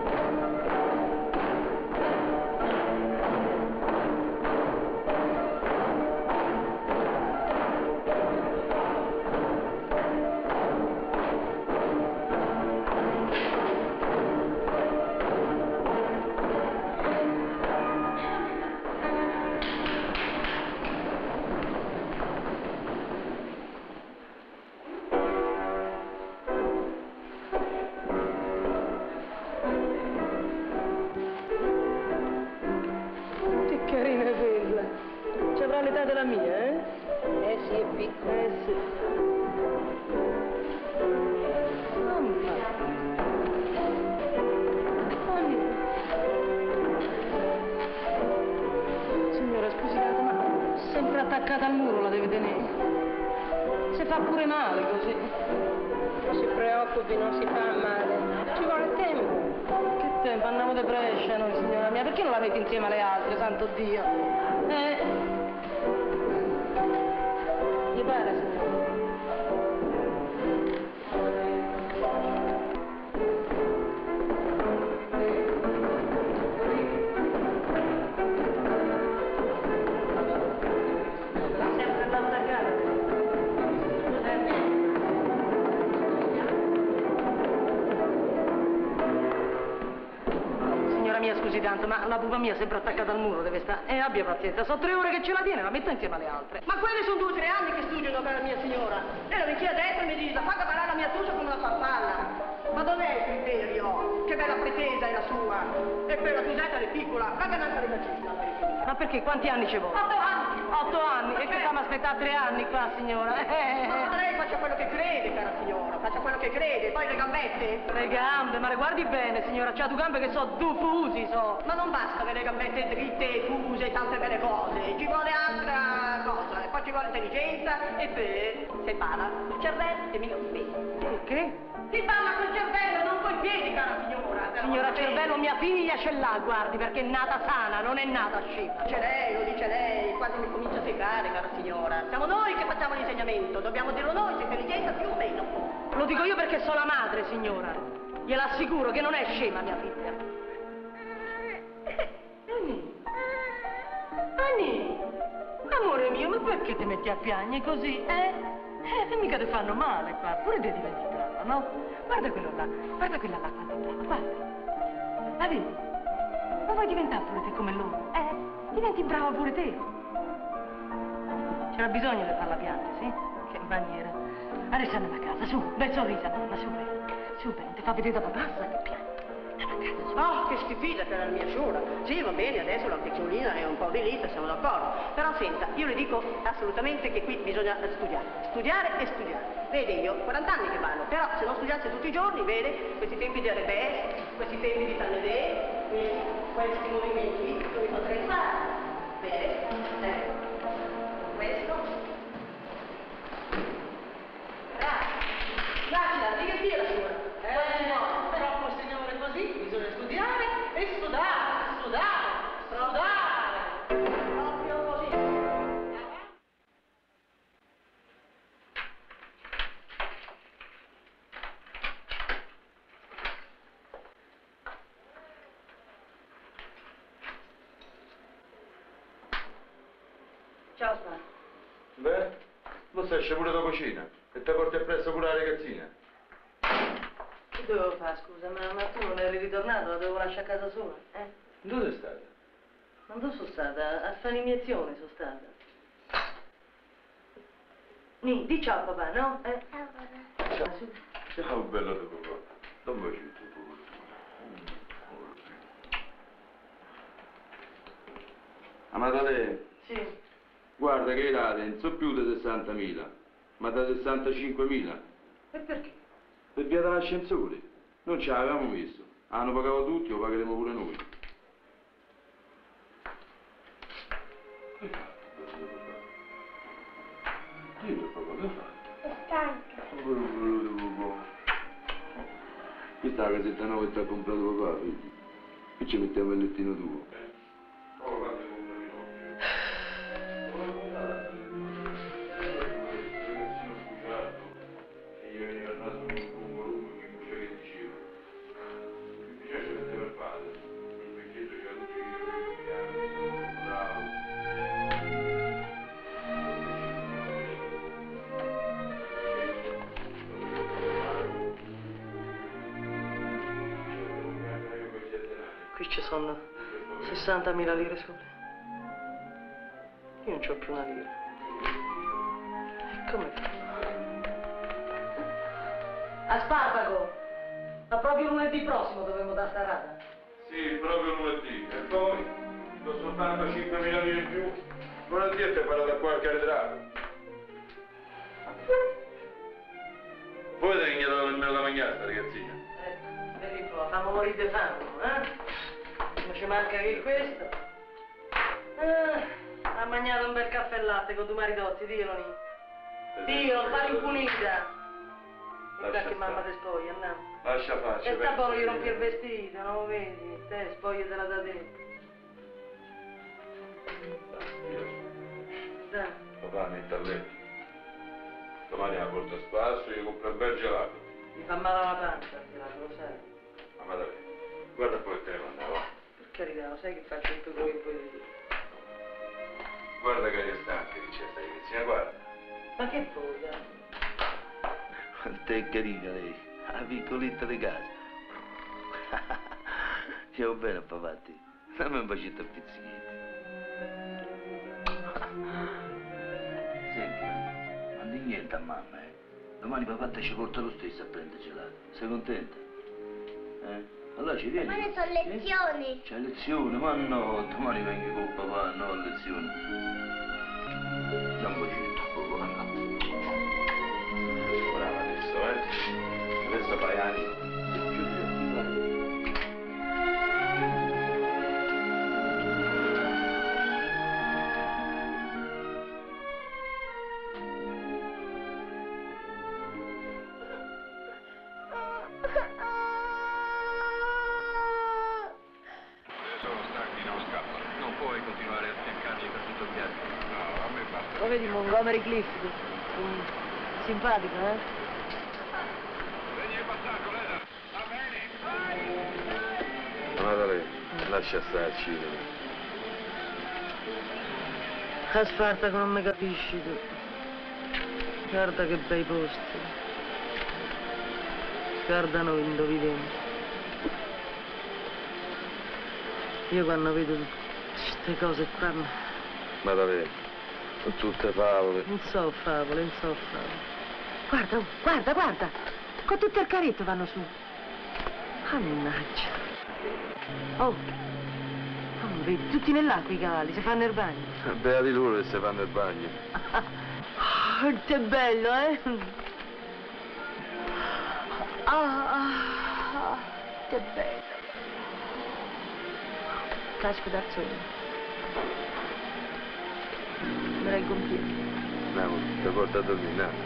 Della mia, eh? Sì, è piccola. Sì. Mamma. Signora, scusi tanto, ma sempre attaccata al muro la deve tenere. Si fa pure male così. Non si preoccupi, non si fa male. Ci vuole tempo. Che tempo? Andiamo di Brescia noi, signora mia. Perché non la metti insieme alle altre, santo Dio? Gli pare, signora? Sempre andato da casa. Signora mia, scusi tanto, ma la pupa mia è sempre attaccata al muro, deve stare. Abbia pazienza, sono 3 ore che ce la tiene, la metto insieme alle altre. Ma quelli sono 2 o 3 anni che studiano, cara mia signora. E la vecchia destra mi dice, fa caparare la mia tusa come una farfalla. Ma dov'è il criterio? Che bella pretesa è la sua. E per la tusetta è piccola, ma che non sarebbe cista. Ma perché? Quanti anni ci vuole? 8 anni. 8 anni? E che stiamo aspettando 3 anni qua, signora? Ma lei faccia quello che crede, cara signora, faccia quello che crede. Poi le gambette? Le gambe, ma le guardi bene, signora, c'ha 2 gambe che so fusi, so. Ma non basta avere le gambette dritte, fuse e tante belle cose, ci vuole altra cosa, e poi ci vuole intelligenza e poi si parla col cervello e mica col piede. Che? Si parla col cervello, non coi piedi, cara signora. Signora cervello, mia figlia ce l'ha, guardi, perché è nata sana, non è nata scema. Dice lei, lo dice lei, quando mi comincia a secare, cara signora. Siamo noi che facciamo l'insegnamento, dobbiamo dirlo noi, se intelligenza più o meno. Lo dico io perché sono la madre, signora. Gliela assicuro che non è scema, mia figlia. Anni, amore mio, ma perché ti metti a piangere così, E mica ti fanno male qua, pure te diventi brava, no? Guarda quello là, guarda quella là quanto è brava, guarda. La vedi? Ma vuoi diventare pure te come loro, Diventi brava pure te. C'era bisogno di farla piangere, sì? Che maniera. Adesso andiamo a casa, su, bel sorriso, mamma, su bene, ti fa vedere da papà, sai che piange. Oh, che schifida che era la mia sciura. Sì, va bene, adesso la picciolina è un po' velita, siamo d'accordo. Però senta, io le dico assolutamente che qui bisogna studiare e studiare. Vede, io 40 anni che ballo, però se non studiasse tutti i giorni, vede, questi tempi di arabesque, questi tempi di tanedè, questi movimenti, non mi potrei fare. Vede? Questo. Grazie, dica chi è la sua? No, troppo signore così, bisogna studiare e studiare. Proprio così. Ciao, Spa. Beh, lo sai, esce pure da cucina e ti porti appresso pure la ragazzina. Che dovevo fare, scusa, ma tu non eri ritornato, la dovevo lasciare a casa sola, Dove sei stata? Ma dove sono stata? A fare iniezione sono stata. Ni, di ciao papà, no? Ciao. Ciao, bello tuo papà. Dove vai tu? Amatale? Sì. Guarda che i rate non sono più di 60.000, ma da 65.000. E perché? Per via dell'ascensore. Non ce l'avevamo messo. Hanno pagato tutti, lo pagheremo pure noi. Dillo papà, che fai? È stanca. sta la casetta nuova che ti ha comprato papà, vedi? E ci mettiamo il lettino tuo. Qui ci sono 60.000 lire sole. Io non c'ho più una lira. E come fa? A Spartaco! Ma proprio lunedì prossimo dovremmo dare sta rata? Sì, proprio lunedì. E poi? Sto soltanto 5.000 lire in più. Volentieri te farò da qualche arretrato. Voi te ne date la mangiata, ragazzina. Vedi un po', fammo morire di fame, eh? Non ci manca che questo. Ha mangiato un bel caffè e latte con due maridotti, dillo lì. Dio, fai impunita. E qua che mamma ti spoglia, andiamo. Lascia fare. E sta poi gli rompi il vestito, non lo vedi? Te spogliatela da te. Dai. Papà, metti a letto. Domani la porto a spasso e gli compro un bel gelato. Mi fa male la pancia, lo sai. Ma vada bene. Guarda poi il telefono, va. Per carità, lo sai che faccio tutto quello che puoi dire. Guarda che è stanca, dice sta ragazzina, guarda. Ma che vuoi, dai? Quanto è carina lei, la piccoletta di casa. Io bene a papà, te. Dammi un bacetto a pizzichetti. Senti, non di niente a mamma, eh. Domani papà te ci porta lo stesso a prendere gelato. Sei contenta? Allora ci vieni? Ma ne sono lezioni. C'è lezione? Ma no, domani vengi con papà, no, a lezione. Da un bacetto, papà, no. Brava adesso, Adesso fai anni. Chiudi gli occhi, vai. Lo vedi Montgomery Clift? Simpatico, eh? Madre, lascia stare al cinema. A Spartaco non mi capisci tu. Guarda che bei posti. Guarda noi indovinando. Io quando vedo queste cose qua... Madre, sono tutte favole. Non so favole, non so favole. Guarda, guarda, guarda! Con tutto il carretto vanno su. Mannaggia. Oh, vedi, tutti nell'acqua i cavalli, si fanno il bagno. Beati loro che si fanno il bagno. Che bello, eh? Che bello. Casco dal sole. Mi reggo un piede. No, ti porto a dormire, no?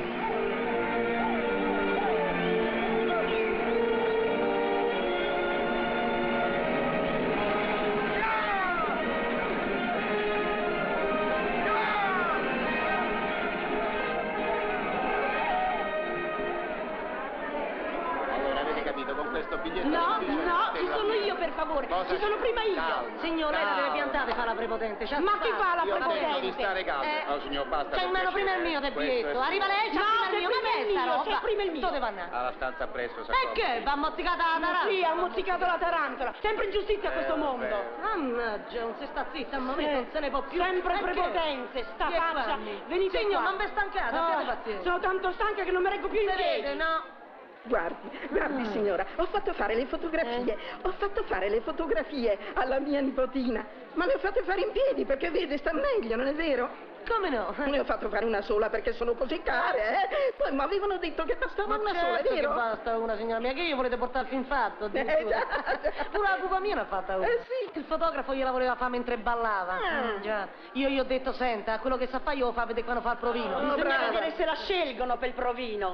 No, ci sono io per favore, ci sono prima io. Signor, lei la deve piantare, fa la prepotente. Ma chi fa la prepotente? Di stare caldo. Oh, signor, basta. C'è in mano prima il mio, te bietto. Arriva lei, c'è prima il mio, ma che è sta roba? c'è prima il mio. Dove vanno? Alla stanza appresso, E che? Va mozzicata la tarantola? Sì, ha mozzicato la tarantola. Sempre ingiustizia a questo mondo. Mannaggia, non si sta zitta, a momento non se ne può più. Sempre prepotenze, sta Che faccia. farmi? Venite Signor, qua. non vi stancate, abbiate pazienza. Sono tanto stanca che non mi reggo più in Si piedi. vede, no? Guardi signora, ho fatto fare le fotografie, alla mia nipotina, ma le ho fatte fare in piedi perché vede, sta meglio, non è vero? Come no? Ne ho fatto fare una sola perché sono così care, Poi mi avevano detto che bastava una sola, è vero? Che basta una, signora mia, che io volete portare fin fatto, già. Pure la pupa mia ne ha fatta una. Sì. Il fotografo gliela voleva fare mentre ballava. Già. Io gli ho detto, senta, quello che sa fare io lo fa vedere quando fa il provino. Bisogna vedere se la scelgono per il provino.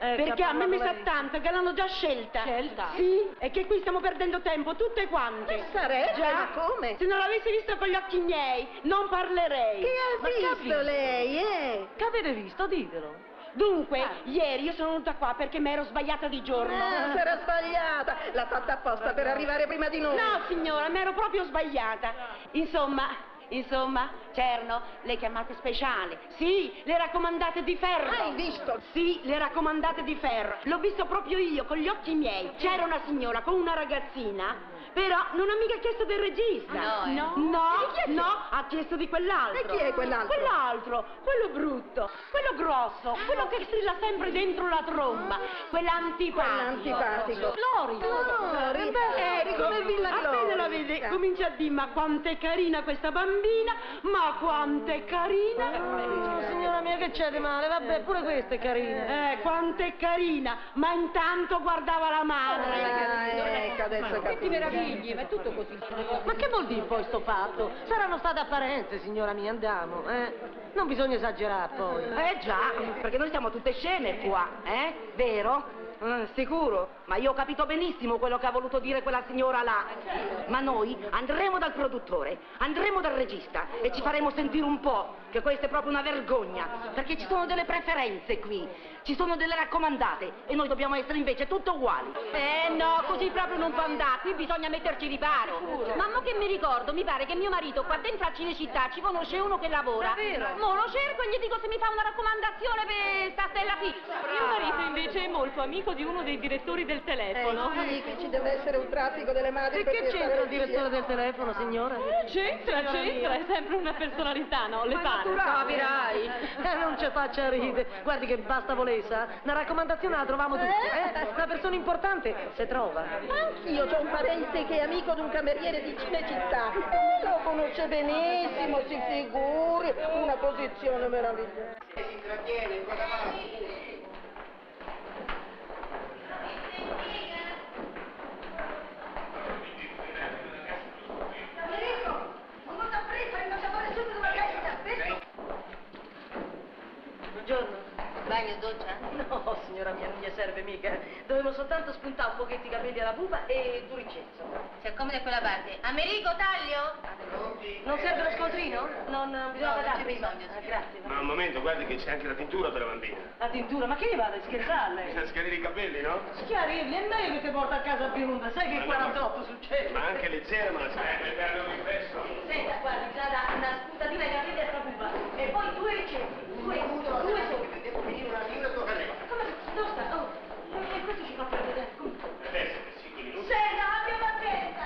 Perché a me mi sa tanto che l'hanno già scelta. Scelta? Sì, e che qui stiamo perdendo tempo, tutte quante. Ma sarebbe? Già. Ma come? Se non l'avessi visto con gli occhi miei, non parlerei. Che ha visto lei, Che avete visto? Ditelo. Dunque, ieri io sono venuta qua perché mi ero sbagliata di giorno. Si era sbagliata. L'ha fatta apposta per arrivare prima di noi. No, signora, mi ero proprio sbagliata. Insomma, Cerno, le chiamate speciali. Sì, le raccomandate di ferro. Hai visto? Sì, le raccomandate di ferro. L'ho visto proprio io, con gli occhi miei. C'era una signora con una ragazzina, però non ha mica chiesto del regista. No, ha chiesto di quell'altro. E chi è quell'altro? Quell'altro, quello brutto, quello grosso, quello che strilla sempre dentro la tromba, quell'antipatico. Lori, come Villa Gloria. Appena la vede, comincia a dire, ma quanto è carina questa bambina, ma quanto è carina. Signora mia, che c'è di male? Vabbè, pure questa è carina. Quanto è carina, ma intanto guardava la madre. Ecco, adesso Che ti capisco. meravigli, ma è tutto così. Ma che vuol dire poi sto fatto? Saranno state apparenze, signora mia, andiamo, Non bisogna esagerare poi. Già, perché noi siamo tutte sceme qua, vero? Sicuro, ma io ho capito benissimo quello che ha voluto dire quella signora là. Ma noi andremo dal produttore, andremo dal regista e ci faremo sentire un po' che questa è proprio una vergogna, perché ci sono delle preferenze qui, ci sono delle raccomandate e noi dobbiamo essere invece tutto uguali. No, così proprio non può andare, qui bisogna metterci riparo. Mamma che mi ricordo, mi pare che mio marito qua dentro a Cinecittà ci conosce uno che lavora. Mo lo cerco e gli dico se mi fa una raccomandazione per sta stella fissa. Mio marito invece è molto amico di uno dei direttori del telefono. Sì, che ci deve essere un traffico delle madri. E che c'entra il direttore del telefono, signora? C'entra, è sempre una personalità, no? Le pare. Capirai. Non ci faccia ridere. Guardi che basta volessa. Una raccomandazione la troviamo tutti, Una persona importante si trova. Anch'io ho un parente che è amico di un cameriere di Cinecittà. Lo conosce benissimo, si figuri. Una posizione meravigliosa. Si intrattiene, cosa fa? Buongiorno. Bagno e doccia? No, signora mia, non gli serve mica. Dovevo soltanto spuntare un pochetto i capelli alla pupa e duricesso. Si accomodi a quella parte. Americo, taglio? Non serve lo scontrino? Non bisogna non c'è dare bisogno. Grazie. Ma un momento, guardi che c'è anche la tintura per la bambina. La tintura? Ma che gli vada a scherzarle? Bisogna schiarire i capelli, no? Schiarirli, è meglio che ti porta a casa bionda. Sai che il 48 succede? Ma anche leggera, ma la serve per un riflesso. Senta, guardi, già da una spuntatina ai capelli a pupa. E poi due ricette. Due soli. Devo finire una figura tua canetta. Come? Dove sta? Oh, questo ci fa perdere. Adesso, per 5 minuti. Senta, abbia pazienza!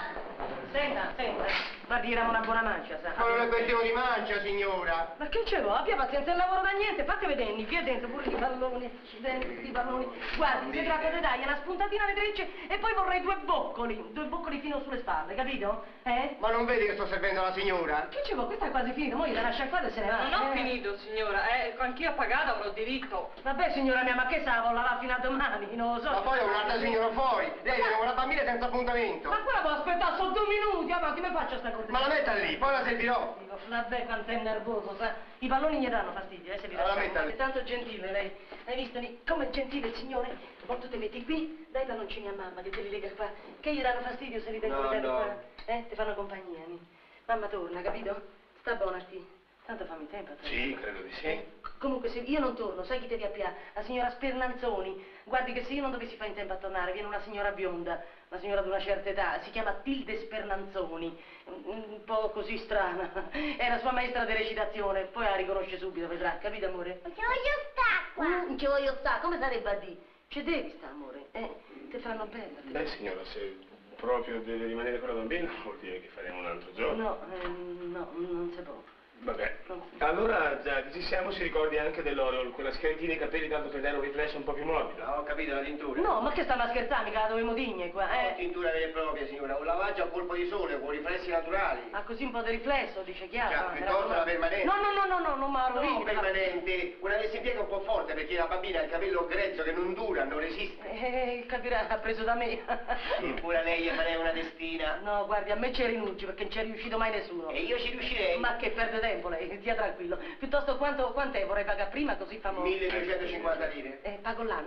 Senta. Guardi, eravamo una buona mancia, sa. Ma non è questione di mancia, signora. Ma che c'è? Abbia pazienza, il lavoro da niente. Fate vedere, qui dentro pure i palloni, accidenti, i palloni. Guardi, si tratta di dargli una spuntatina alle trecce e poi vorrei due boccoli fino sulle spalle, capito? Ma non vedi che sto servendo la signora? Che c'è? Questa è quasi finita, mo gli dà una sciacquata e se ne va. Non ho finito, signora, anch'io a pagata avrò diritto. Vabbè, signora mia, ma che sa, la lavare fino a domani, non lo so. Ma poi è un'altra signora fuori. Lei è una bambina senza appuntamento. Ma quella può aspettare solo 2 minuti, avanti, mi faccio sta cosa. Ma la metta lì, poi la servirò. Vabbè, quanto è nervoso, sa. I palloni gli danno fastidio, se vi Allora metta lì. È tanto gentile lei. Hai visto come è gentile il signore? Poi tu ti metti qui, dai i palloncini a mamma che te li lega qua. Che gli danno fastidio se li tengo qua? Ti fanno compagnia. Mamma torna, capito? Sta buona qui. Tanto fammi tempo. Sì, credo di sì. Comunque se io non torno, sai chi devi appiare? La signora Spernanzoni. Guardi che se io non dovessi fare in tempo a tornare, viene una signora bionda, una signora di una certa età, si chiama Tilde Spernanzoni, un po' così strana. È la sua maestra di recitazione, poi la riconosce subito, vedrà, capito amore? Non ci voglio stare qua. Non ci voglio stare, come sarebbe a dire? Ci devi stare amore, ti fanno bene. Beh signora, se proprio deve rimanere con la bambina vuol dire che faremo un altro giorno. No, non si può. Vabbè, allora già che ci siamo si ricordi anche dell'Oriol, quella schiarittina ai capelli tanto per dare un riflesso un po' più morbido. Ho capito, la tintura. No, ma che stanno a scherzare, mica la dovevo digne qua, Tintura vera e propria, signora, un lavaggio a colpo di sole, con riflessi naturali. Ah, così un po' di riflesso, dice chiaro. Cioè, piuttosto la permanente. No, non mi No, permanente, una che si piega un po' forte perché la bambina ha il capello grezzo che non dura, non resiste. Capirà, ha preso da me. Pure lei gli farei una testina. No, guardi, a me ci rinunci perché non ci è riuscito mai nessuno. E io ci riuscirei. Ma che perde tempo lei, stia tranquillo. Piuttosto quant'è? Vorrei pagare prima così famo... 1250 lire. Pago l'anno?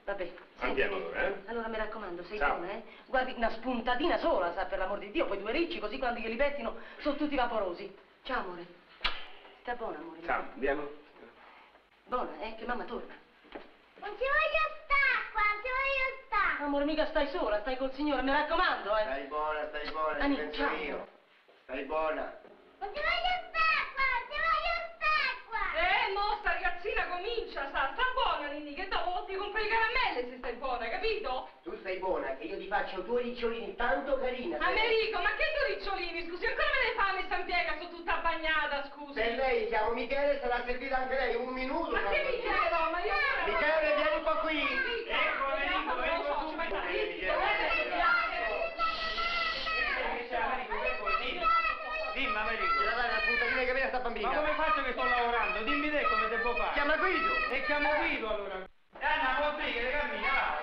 Vabbè. Andiamo allora, eh? Allora mi raccomando, sei Ciao. buona, eh? Guardi, una spuntatina sola, sa, per l'amor di Dio, poi 2 ricci, così quando li pettino sono tutti vaporosi. Ciao, amore. Sta buona, amore. Ciao, andiamo. Buona, che mamma torna. Non ci voglio stare qua, non ci voglio stare. Amore, mica stai sola, stai col Signore, mi raccomando, eh. Stai buona, Ani, ci penso ciao. io. Stai buona. Non ci voglio stare qua, non ci voglio stare qua. Mo sta ragazzina comincia, sta buona, Nini, che dopo ti compri le caramelle se stai buona, capito? Tu stai buona, che io ti faccio 2 ricciolini tanto carina. Americo, ma che 2 ricciolini, scusi, ancora me le fa messa in piega, sono tutta bagnata, scusi. Se lei chiamo Michele sarà servita anche lei, 1 minuto. Ma che Michele, no, ma io... Michele, vieni un po' qui. Ecco, Americo, ecco, ci vai a Dimmi, Americo. Ce la dai una puntatina che viene a sta bambina. Ma come faccio che sto lavorando? Dimmi te come devo fare. Chiama Guido. E chiamo Guido allora. Anna, può dire che cammina, va.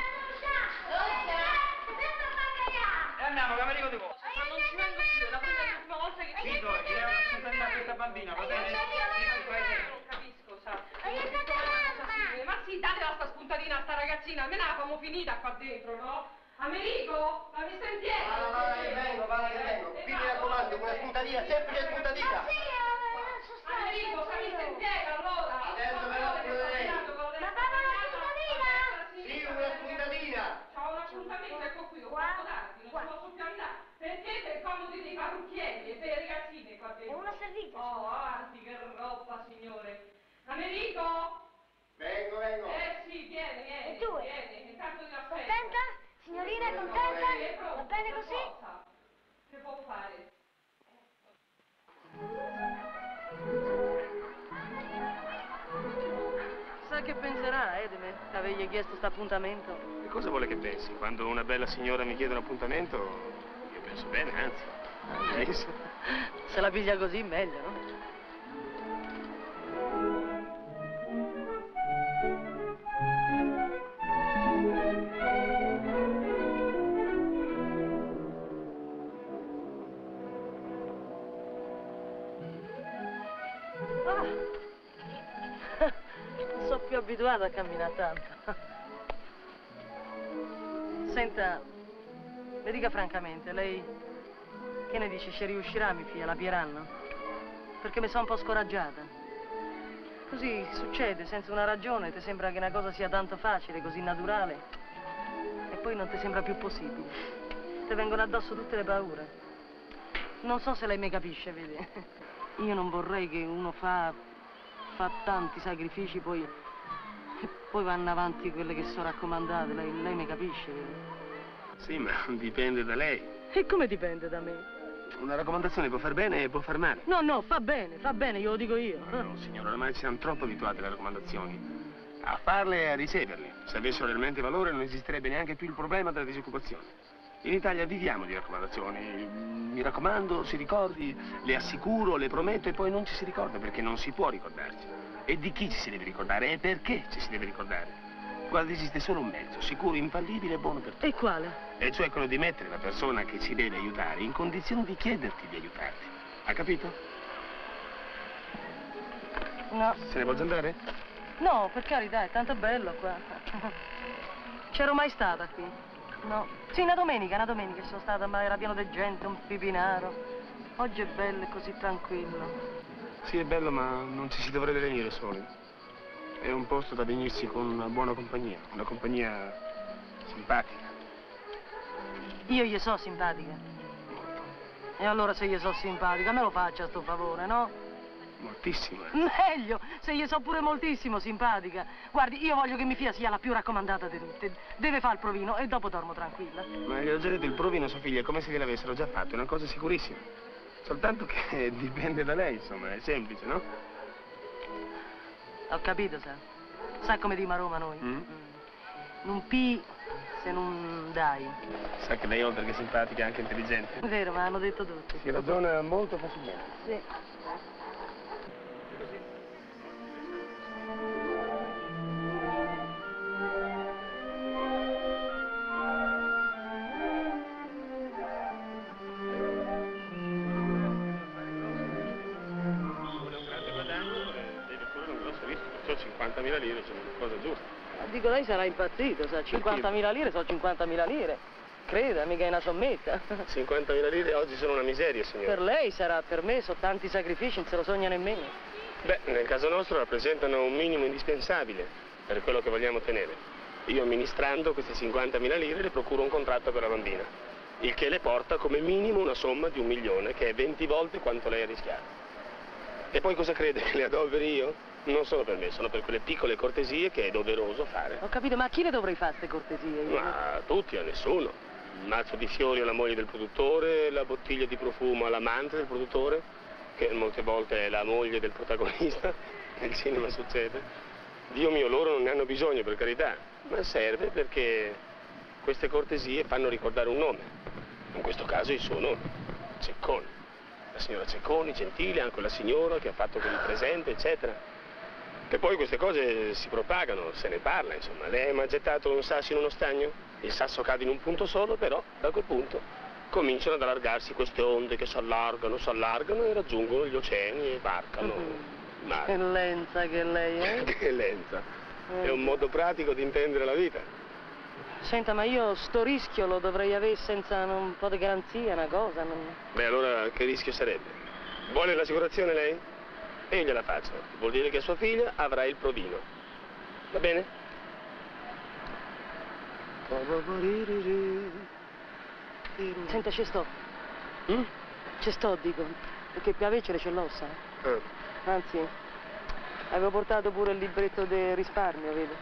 E andiamo, che Americo ti vuole. Ma non ci vengo più, è la prima e l'ultima volta che... Guido, ti devo accontentare a questa bambina, va bene? Non capisco, sa. Ma sì, datela sta spuntatina a sta ragazzina, almeno la famo finita qua dentro, no? Americo, ma mi stai in piedi? Va che vengo, Qui mi raccomando, una spuntatina, semplice spuntatina. Americo, fammi stai in piedi allora. Adesso ve lo scriverei. Sì, una spuntatina. C'ho un appuntamento, ecco qui, ho fatto tardi, non ci posso più andare. Perché per comodi dei parrucchieri e per le ragazzine qua dentro. Una servita. Oh, avanti, che roba, signore. Americo? Vengo. Sì, vieni. E tu? Vieni, intanto ti aspetto. Contenta? Signorina, è contenta? Va bene così? Che può fare? Sa che penserà, di me, che avergli chiesto sto appuntamento? E cosa vuole che pensi? Quando una bella signora mi chiede un appuntamento, io penso bene, anzi. Hai visto? Se la piglia così, meglio, no? Non sono più abituata a camminare tanto. Senta, mi dica francamente, lei che ne dice? Ci riuscirà, mia figlia, la pieranno? Perché mi sono un po' scoraggiata. Così succede, senza una ragione, ti sembra che una cosa sia tanto facile, così naturale, e poi non ti sembra più possibile. Ti vengono addosso tutte le paure. Non so se lei mi capisce, vedi? Io non vorrei che uno fa tanti sacrifici, poi vanno avanti quelle che sono raccomandate. Lei mi capisce, vedi? Sì, ma dipende da lei. E come dipende da me? Una raccomandazione può far bene e può far male. No, fa bene, glielo dico io. No, signora, ormai siamo troppo abituati alle raccomandazioni. A farle e a riceverle. Se avessero realmente valore non esisterebbe neanche più il problema della disoccupazione. In Italia viviamo di raccomandazioni. Mi raccomando, si ricordi, le assicuro, le prometto, e poi non ci si ricorda perché non si può ricordarci. E di chi ci si deve ricordare e perché ci si deve ricordare. Guarda, esiste solo un mezzo, sicuro, infallibile e buono per tutti. E quale? E cioè quello di mettere la persona che ci deve aiutare in condizione di chiederti di aiutarti. Ha capito? No. Se ne vuol già andare? No, per carità, è tanto bello qua. C'ero mai stata qui? No. Sì, una domenica sono stata, ma era pieno di gente, un pipinaro. Oggi è bello e così tranquillo. Sì, è bello, ma non ci si dovrebbe venire soli. È un posto da venirsi con una buona compagnia, una compagnia simpatica. Io gli so simpatica. E allora se gli so simpatica, me lo faccia sto favore, no? Moltissimo. Meglio, se gli so pure moltissimo simpatica. Guardi, io voglio che mia figlia sia la più raccomandata di tutte. Deve fare il provino e dopo dormo tranquilla. Ma gliel'ho già detto, il provino sua figlia è come se gliel'avessero già fatto, è una cosa sicurissima. Soltanto che dipende da lei, insomma, è semplice, no? Ho capito, sa. Sa come diciamo a Roma noi? Non pi se non dai. Sa che lei oltre che simpatica è anche intelligente. È vero, ma hanno detto tutti. Si ragiona molto facilmente. Sì. Vuole un grande guadagno e deve pure un grosso rischio, perciò 50.000 lire sono una cosa giusta. Dico, lei sarà impazzito, sa, 50.000 lire sono 50.000 lire. Creda, mica è una sommetta. 50.000 lire oggi sono una miseria, signore. Per lei sarà, per me sono tanti sacrifici, non se lo sogna nemmeno. Beh, nel caso nostro rappresentano un minimo indispensabile per quello che vogliamo ottenere. Io amministrando queste 50.000 lire le procuro un contratto per la bambina, il che le porta come minimo una somma di 1 milione, che è 20 volte quanto lei ha rischiato. E poi cosa crede, che le adoveri io? Non solo per me, sono per quelle piccole cortesie che è doveroso fare. Ho capito, ma a chi le dovrei fare queste cortesie? Io? Ma a tutti, a nessuno. Un mazzo di fiori alla moglie del produttore, la bottiglia di profumo all'amante del produttore, che molte volte è la moglie del protagonista, nel cinema succede. Dio mio, loro non ne hanno bisogno, per carità, ma serve perché queste cortesie fanno ricordare un nome. In questo caso il suo nome, Cecconi. La signora Cecconi, gentile, anche la signora che ha fatto quel presente, eccetera. E poi queste cose si propagano, se ne parla, insomma. Lei ha mai gettato un sasso in uno stagno? Il sasso cade in un punto solo, però da quel punto cominciano ad allargarsi queste onde che si allargano e raggiungono gli oceani e varcano il mare. Che lenza che lei è. Che lenza. È un modo pratico di intendere la vita. Senta, ma io sto rischio lo dovrei avere senza un po' di garanzia, una cosa. Non... Beh, allora che rischio sarebbe? Vuole l'assicurazione lei? E io gliela faccio. Vuol dire che sua figlia avrà il provino. Va bene? Senta, ci sto. Ci sto, dico. Perché per avercele ce l'ho, sa. Anzi, avevo portato pure il libretto del risparmio, vedi?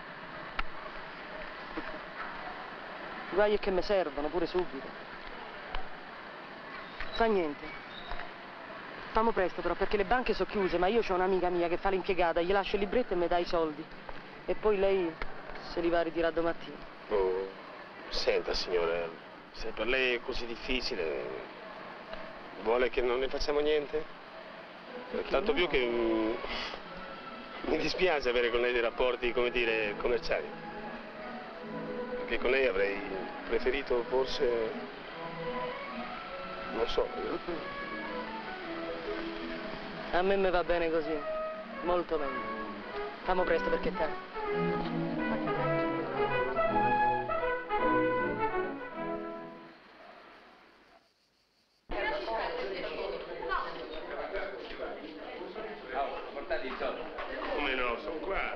Guai che mi servono, pure subito. Fa niente. Fammo presto però, perché le banche sono chiuse, ma io ho un'amica mia che fa l'impiegata, gli lascio il libretto e mi dà i soldi. E poi lei se li va a ritirare domattina. Oh, senta, signore, se per lei è così difficile, vuole che non ne facciamo niente? Tanto più che mi dispiace avere con lei dei rapporti, come dire, commerciali. Perché con lei avrei preferito forse, non so. A me va bene così, molto meglio. Fammo presto perché è tardi. Come no, sono qua.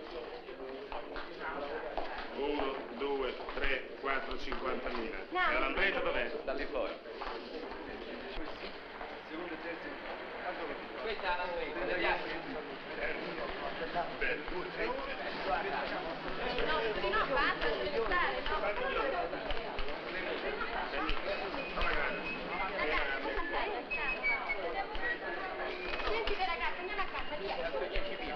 1, 2, 3, 4, 50.000. E la lambretta dov'è? Da lì fuori. Questa è la lambretta, andiamo. No, basta, deve stare, Sentite ragazzi, andiamo a casa, via.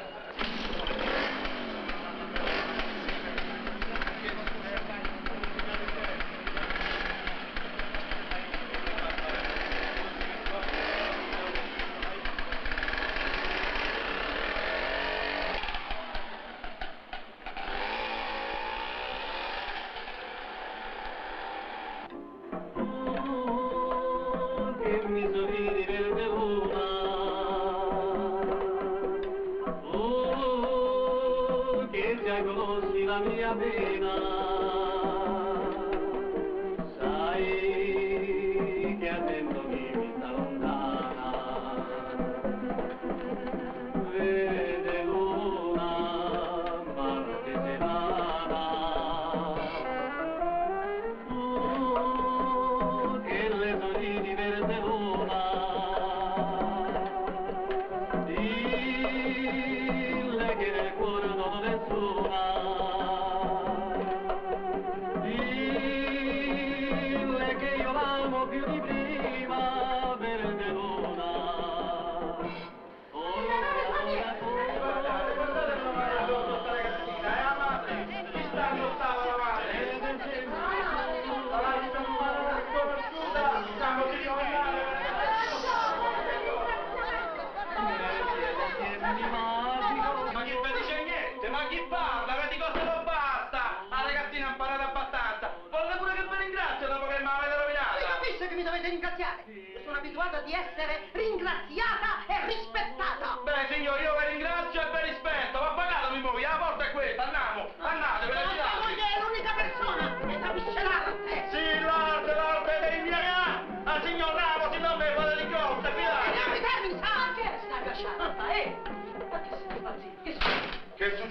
Sono abituata di essere ringraziata e rispettata. Beh, signore, io vi ringrazio e vi rispetto. Ma pagatemi voi, la porta è questa, andiamo, andate.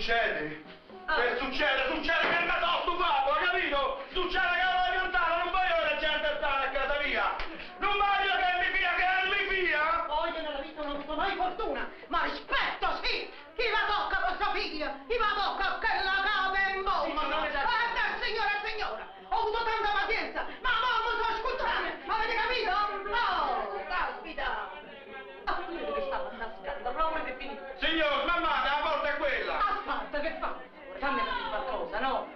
succede? Che succede? Succede che mi sono stufato, hai capito? Succede che alla piantata non voglio che la gente stare a casa mia! Non voglio che mi fia, che mi fia! Poi io nella vita non ho avuto mai fortuna, ma rispetto sì! Chi la tocca vostro figlio? Chi la tocca che la cave in bomba? Guarda, signora, ho avuto tanta pazienza, ma mo mi sono sculturale, avete capito? Oh, caspita! Che stava cascando, proprio è finito. Signor, mamma, la porta è quella! Aspetta, che fa? Fammi capire qualcosa, no?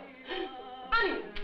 Ani,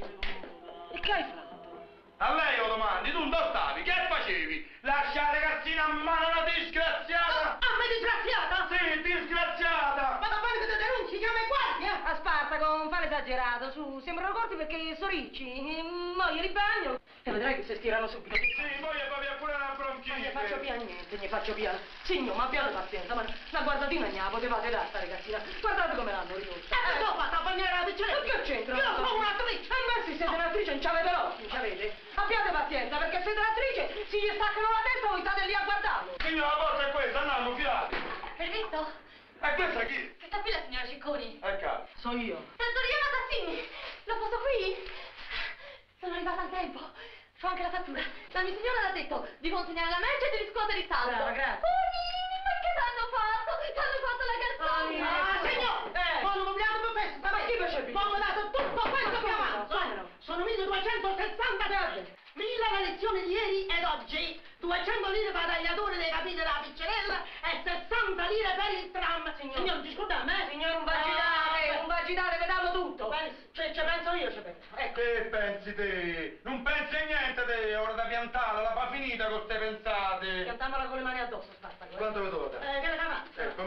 e che hai fatto? A lei lo domandi, tu dove stavi? Che facevi? Lascia la ragazzina a mano una disgraziata! Ah, ma disgraziata? Sì, disgraziata! Ma da quando ti denunci, chiama i guardia? A Spartaco, non fare esagerato, su, sembrano corti perché sono ricci, mo io li bagno e vedrai che si stirano subito. Sì, poi va via pure la bronchite! Non ne faccio piano niente, ne faccio piano. Signor, ma abbiate pazienza, ma la guardatina ne la potevate dare sta ragazzina. Guardate come l'hanno ridotta. E l'ho fatta a bagnare la bicicletta! Ma che c'entra? Io sono un'attrice! Ma se siete un'attrice non c'avete l'occhio, non c'avete? Abbiate pazienza, perché siete un'attrice, si gli staccano la testa e voi state lì a guardarlo. Signora, la porta è questa, andiamo, filati! Hai visto? E questa chi? Questa qui è la signora Cicconi. Ecco. So io. Trattoria Matassini, lo posto qui? Sono arrivata al tempo. C'ho anche la fattura. La mia signora l'ha detto di consegnare la merce e di riscuotere il saldo. Brava, grazie. Oh, Nini, ma che t'hanno fatto? T'hanno fatto la garzona. Ah, signor! Ma non vogliamo più questo! Ma chi percepisce? Ma ho dato tutto questo che avanzo! Sono 1260 euro! 1000 la lezione di ieri ed oggi! 200 lire per tagliatore dei capelli della piccerella e 60 lire per il tram! Signor, non ci scordate, eh? Signor, un vagitale, vediamo tutto. Ci penso io, ci penso. Ecco. Che pensi te? Non pensi a niente te, ora da piantarla, la fa finita con ste pensate. Piantamela con le mani addosso, Spartaco. Quanto vi do? Che le cavate? Ecco,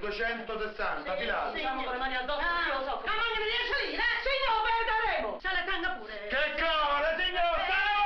1260, filati. Siamo con le mani addosso, io lo so. Ma manca di 10 lire, eh? Signor, perderemo. Se le tenga pure! Che cosa, signor?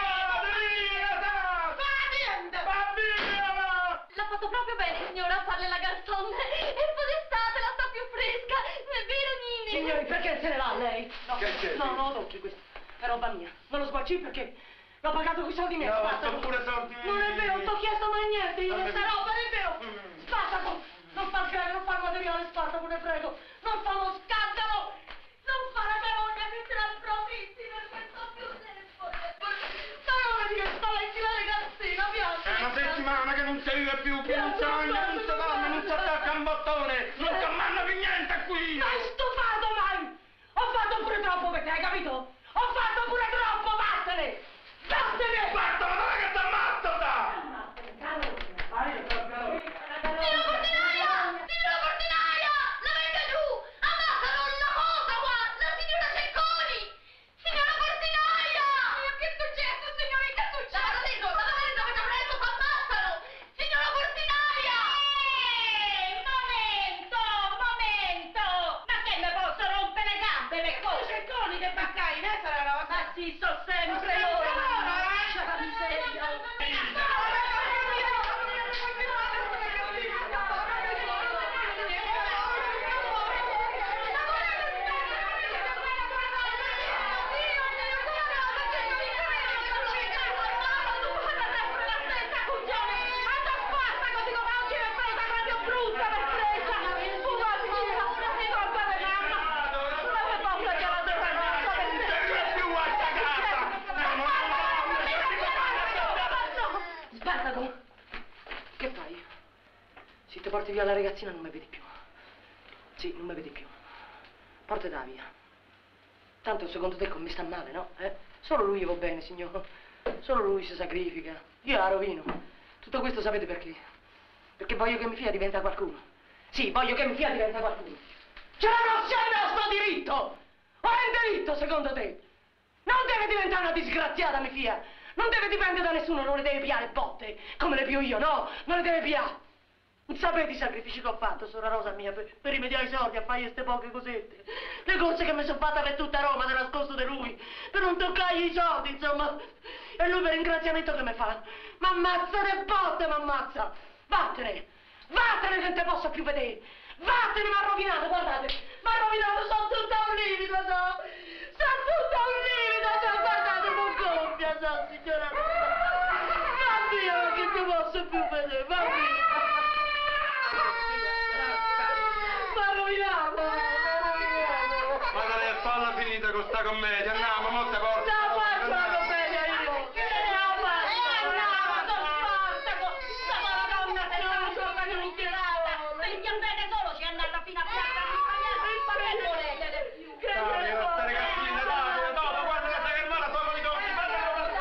L'ha fatto proprio bene, signora, a farle la garzone. E poi d'estate la sta più fresca. Non è vero, Nini? Signori, perché se ne va lei? No, Che c'è? no, non lo tocchi questo. È roba mia. Non lo sguacci perché l'ho pagato con i soldi miei. No, Spartaco. sono pure soldi miei. Non è vero, non ti ho chiesto mai niente io questa roba, non è vero. Spartaco, non fa il greve, non fa il materiale, Spartaco, ne prego. Non fa lo scandalo. Non fa la carogna che te la approfitti per questo più tempo. Ma non mi spaventi la ragazzina, piace. È una settimana che non si vive più, che non si mangia, non si dorme, non si attacca un bottone, non si mangia più niente qui! Ma hai stufato mai? Ho fatto pure troppo per te, hai capito? Ho fatto pure troppo, vattene! Vattene! Basta, ma dove che sta matto sta? Signora portinaia! Signora portinaia! La venga giù! Ammazzano una cosa qua! La signora Cecconi! Signora portinaia! Che è successo, signori? Che è successo? L'avete detto, avete preso, ammazzano! Signora portinaia! Momento! Ma che mi posso rompere le gambe per cosa? Cecconi che baccai, ne sarà una cosa? Ma sì, so sempre loro! Lascia la miseria! Spartaco, che fai? Se ti porti via la ragazzina non mi vedi più. Sì, non mi vedi più. Portala via. Tanto secondo te come sta male, no? Solo lui va bene, signor. Solo lui si sacrifica. Io la rovino. Tutto questo sapete perché? Perché voglio che mia figlia diventa qualcuno. Sì, voglio che mia figlia diventa qualcuno. Ce l'avrò sempre a sto diritto! O è un diritto, secondo te? Non deve diventare una disgraziata, mia figlia! Non deve dipendere da nessuno, non le deve piare botte, come le pio io, no! Non le deve piare! Non sapete i sacrifici che ho fatto, sorella Rosa mia, per rimediare i soldi, a fare queste poche cosette. Le cose che mi sono fatte per tutta Roma, di nascosto di lui, per non toccargli i soldi, insomma. E lui per ringraziamento che mi fa? M'ammazza le botte, m'ammazza! Vattene! Vattene che non te posso più vedere! Vattene, mi ha rovinato, guardate! Mi ha rovinato, sono tutta un livido, so! Sono tutta un livido, so! Guardate, non gonfia, so, signora! Va via, che non ti posso più vedere, va via! Mi ha rovinato! finita con sta commedia, andiamo, mo te porto. No, faccio la commedia io. Che ne ho fatto? Stava la donna senza sopra che non tirava. Se il piambete solo ci è andata fino a piazza. Che non volete più? Dai, questa ragazzina, dai, dopo, guarda che sta fermata, tua marito, ti fa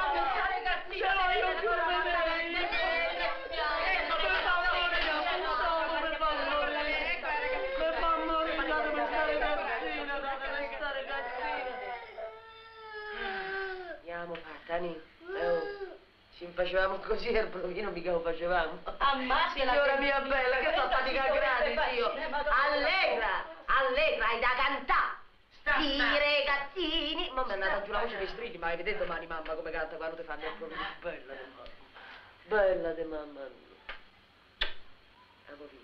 Andiamo, Tani. Ci facevamo così al provino, mica lo facevamo. Ammazzala. Signora mia bella, che sto fatica gratis io. Allegra, hai da cantare. I ragazzini. Ma mi è andata giù la voce per strilli, ma vedete domani mamma come canta quando ti fanno il provino. Bella di mamma. Bella di mamma mia. Avevo vinto.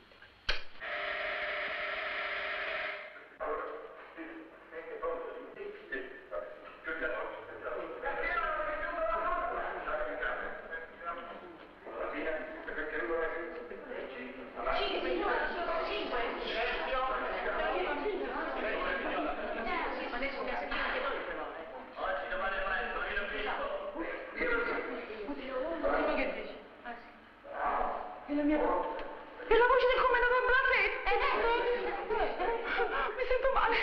È la mia voce. È la voce del commendator Blasetti. Mi sento male.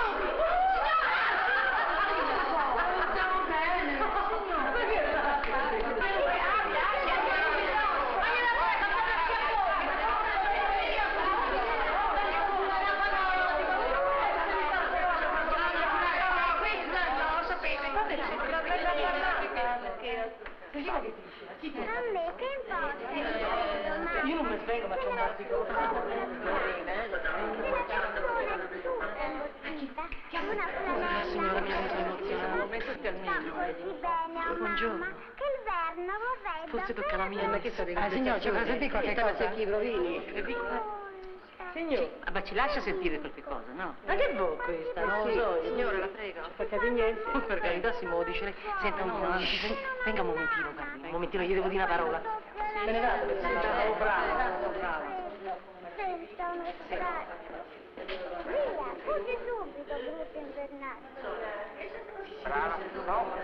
Stiamo bene. A me che importa? Io non mi svego, ma c'ho un particolare. Signora mia, mi sono emozionata. Mettiti al meglio. Buongiorno. Che il verno vorrei. Forse tocca la mia, ma che sta Ah, signor, ci fa sentire qualche cosa? Chi provini? Signor, ma ci lascia sentire qualche cosa, no? Ma che vuoi questa? Non lo so, signora, la prego. Non fa capire niente. Per carità, si muove, dice lei. Senta un po', venga un momentino, guardi, un momentino, gli devo dire una parola. Me ne vado, per favore. Oh, brava. Senta uno strano. Via, fuggi subito, brutto invernale. Brava, no?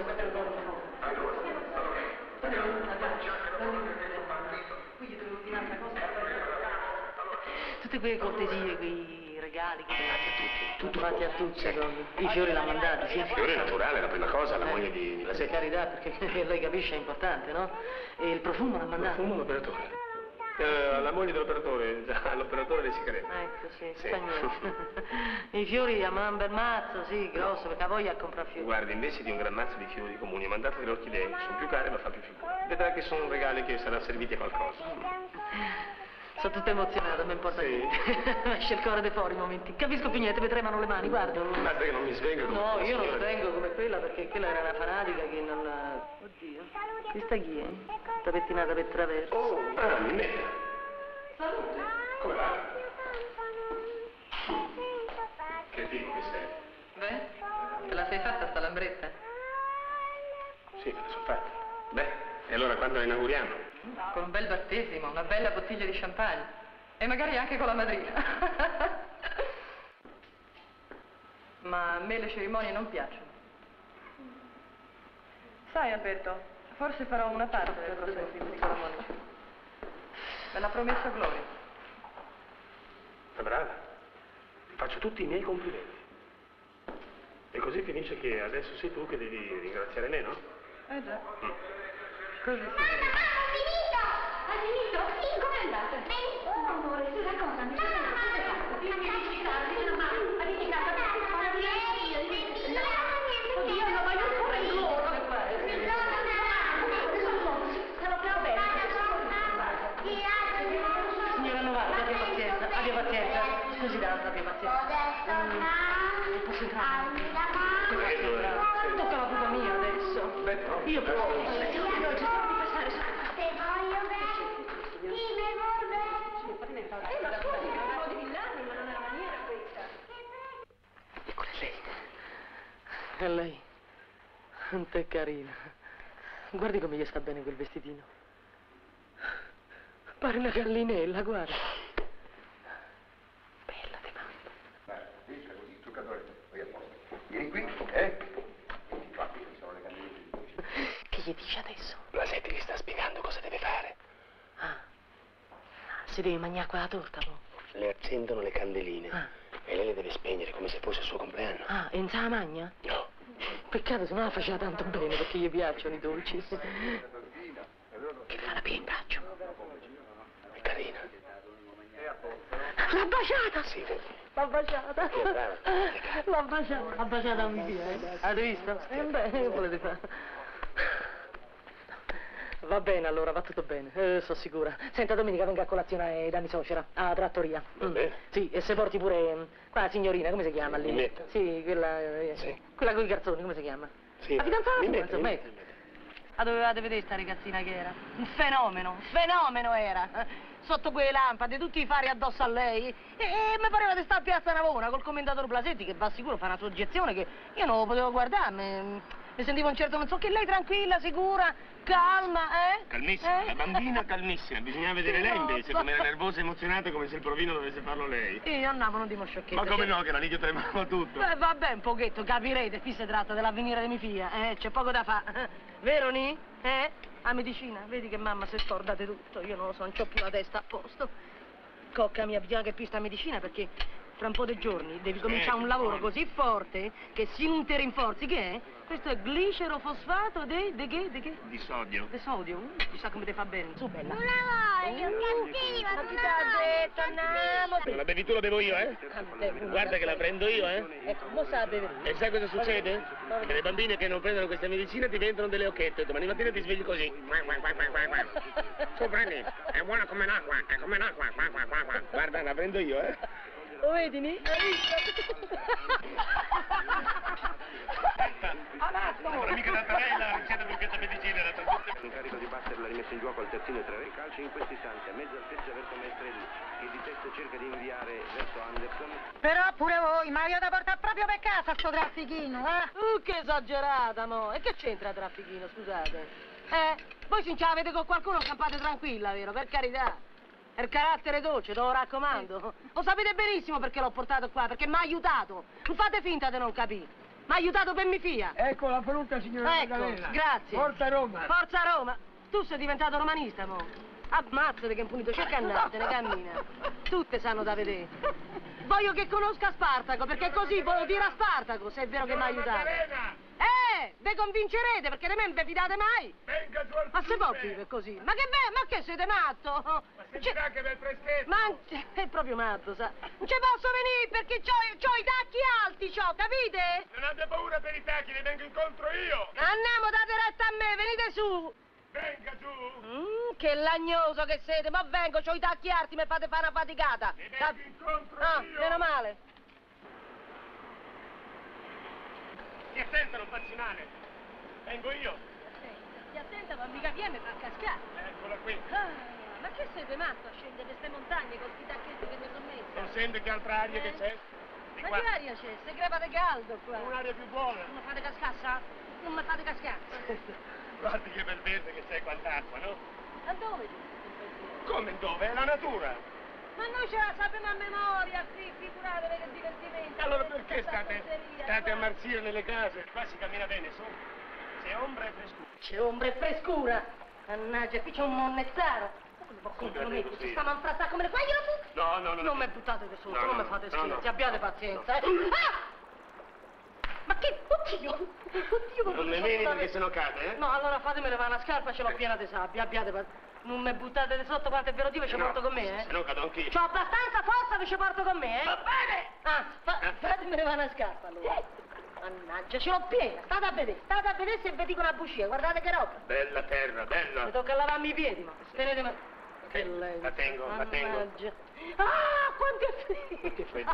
Tutte quelle cortesie, quei regali, tutto fatti a tutti, i fiori l'ha mandati, sì. Il fiore è naturale, la prima cosa, la moglie di Per Blasetti. carità, perché lei capisce, è importante, no? E il profumo l'ha mandato. Profumo l'operatore. La moglie dell'operatore, già, l'operatore delle sigarette. Ecco, sì, Sì. fa niente. I fiori a man bel mazzo, sì, grosso, perché ha voglia a comprare fiori. Guardi, invece di un gran mazzo di fiori comuni, mandate delle orchidee, sono più care ma fa più figura. Vedrà che sono regali che saranno serviti a qualcosa. Sono tutta emozionata, non mi importa Sì. niente. Esce il cuore dei fuori i momenti. Capisco più niente, mi tremano le mani, guarda. Basta che non mi svenga come No, quella io non signora. vengo come quella perché quella era una fanatica che non... Oddio. Questa chi è? Sta pettinata per traverso. Oh, Minetta. Salute. Come va? Che tipo che sei? Beh, te la sei fatta sta lambretta? Sì, me la sono fatta. Beh, e allora quando la inauguriamo? Con un bel battesimo, una bella bottiglia di champagne. E magari anche con la madrina. Ma a me le cerimonie non piacciono. Sai, Alberto, forse farò una parte del prossimo film di Nicola Monici. Me l'ha promesso Gloria. È brava. Faccio tutti i miei complimenti. E così finisce che adesso sei tu che devi ringraziare me, no? Eh già. Così si Ha finito? Sì, com'è andata? Benissimo, amore, tu raccontami. Prima mi hai citato, ha dimenticato oddio, lo voglio pure loro. Stavo bene. Signora Novara, abbia pazienza. Scusi, Dante, abbia pazienza. Posso entrare? Tocca la pupa mia adesso. Io però... Se voglio bene, sì, me vuol bene. Eccola lei. È lei. Quanto è carina. Guardi come gli sta bene quel vestitino. Pare una gallinella, guarda. Bella di mamma. Guarda, così, il truccatore, vai a posto. Vieni qui, Infatti, qui sono le candeline. Che gli dice adesso? Blasetti gli sta spiegando cosa deve fare. Si deve mangiare quella torta, mo? Le accendono le candeline e lei le deve spegnere come se fosse il suo compleanno. E non se la magna? No. Peccato se non la faceva tanto bene perché gli piacciono i dolci. Che fa la pia in braccio? È carina. L'ha baciata! Sì, vedi. L'ha baciata! Che brava. L'ha baciata a mia figlia, Avete visto? Beh, che volete fare? Va bene allora, va tutto bene, sono sicura. Senta, domenica venga a colazione da mia suocera, alla trattoria. Va bene. Sì, e se porti pure qua la signorina, come si chiama lì? Mimetta. Sì, quella. Sì. Quella con i garzoni, come si chiama? Sì. La fidanzata? Mimetta. La dovevate vedere sta ragazzina che era. Un fenomeno era. Sotto quelle lampade, tutti i fari addosso a lei. E mi pareva di stare a Piazza Navona col commendatore Blasetti che va sicuro a fare una soggezione che io non lo potevo guardare. Mi sentivo un certo, non so che lei tranquilla, sicura, calma, Calmissima, la bambina calmissima. Bisognava vedere lei invece, come era nervosa e emozionata, come se il provino dovesse farlo lei. Io andavo, non dimo sciocchezze. Ma come no, che l'anello tremava tutto. Vabbè, un pochetto, capirete, qui si tratta dell'avvenire di mia figlia, c'è poco da fare. Vero, Ni? A medicina, vedi che mamma si scorda di tutto, io non lo so, non c'ho più la testa a posto. Cocca mia, bisogna che più sta medicina perché fra un po' di giorni devi cominciare un lavoro così forte che si non ti rinforzi, che è? Questo è glicerofosfato di che? Di sodio. Di sodio? Chissà come ti fa bene. Su, bella. Non la voglio, cattiva, Ma non chi la t'ha voglio, detto, andiamo? La bevi tu, la bevo io, Guarda che la prendo io, Ecco, lo sa bere. E sai cosa succede? Che le bambine che non prendono questa medicina diventano delle occhette. Domani mattina ti svegli così. Tu prendi, è buona come l'acqua, è come l'acqua. Guarda, la prendo io, Lo vedi, Ni? Hai visto? Non mica data lei la ricetta per questa medicina, la talmente... L'incarico di battere l'ha rimesso in gioco al terzino e 3 calcio in questo istante, a mezzo altezza verso Maestrelli, che di testa cerca di inviare verso Anderson. Però pure voi, Mario da portare proprio per casa sto traffichino, Che esagerata, mo! E che c'entra traffichino, scusate? Voi se ce l'avete con qualcuno campate tranquilla, vero? Per carità. È il carattere dolce, te lo raccomando. Lo sapete benissimo perché l'ho portato qua, perché mi ha aiutato. Non fate finta di non capire. Mi ha aiutato per mia figlia. Ecco la frutta, signora Maddalena. Grazie. Forza Roma. Forza Roma. Tu sei diventato romanista, mo. Ammazzate che impunito, cerca andatene, cammina. Tutte sanno da vedere. Voglio che conosca Spartaco, perché così voglio dire a Spartaco, se è vero che mi ha aiutato. Ve convincerete, perché di me non vi fidate mai. Venga giù al Ma se può vivere così? Ma che siete matto? Ma sentirà anche del freschetto. Ma è proprio matto, sa? Non ci posso venire perché c'ho i tacchi alti, capite? Non abbiate paura per i tacchi, ne vengo incontro io. Andiamo, date retta a me, venite su. Venga giù. Che lagnoso che siete, ma vengo, c'ho i tacchi alti, mi fate fare una faticata. Ne vengo incontro io. Meno male. Ti attenta, non farsi male. Vengo io. Stia attenta, ma mica viene per cascare. Eccola qui. Ma che siete matto a scendere queste montagne con questi tacchetti che mi sono messi? Non senti che altra aria che c'è? Di Ma qua. che aria c'è? Se crepate caldo qua. Un'aria più buona. Non mi fate cascare, Non mi fate cascare. Guardi che bel verde che c'è quant'acqua, no? A dove? Come dove? È la natura. Ma noi ce la sappiamo a memoria qui, figuratevi che divertimento. Allora perché state a marzire nelle case? Qua si cammina bene, su. C'è ombra e frescura. C'è ombra e frescura. Mannaggia, qui c'è un monnezzaro. Ci stiamo a infrattare come le fai tu? No. Non mi buttate sotto, No, non no, mi fate no, scherzi, no. abbiate pazienza, Ma che? Oddio, Non ne meni perché sennò cade, No, allora fatemi levare una scarpa, ce l'ho piena di sabbia, abbiate pazienza. Non mi buttate di sotto quanto è vero Dio, ci porto con me, Se no cado anch'io. C'ho abbastanza forza, vi ci porto con me, Va bene! Fatemi levare una scarpa, allora. Mannaggia, ce l'ho piena, state a vedere se vi dico una bugia, guardate che roba. Bella terra, bella. Mi tocca lavarmi i piedi, ma tenetemi. Che lei. La tengo. Mannaggia. Quanto è freddo!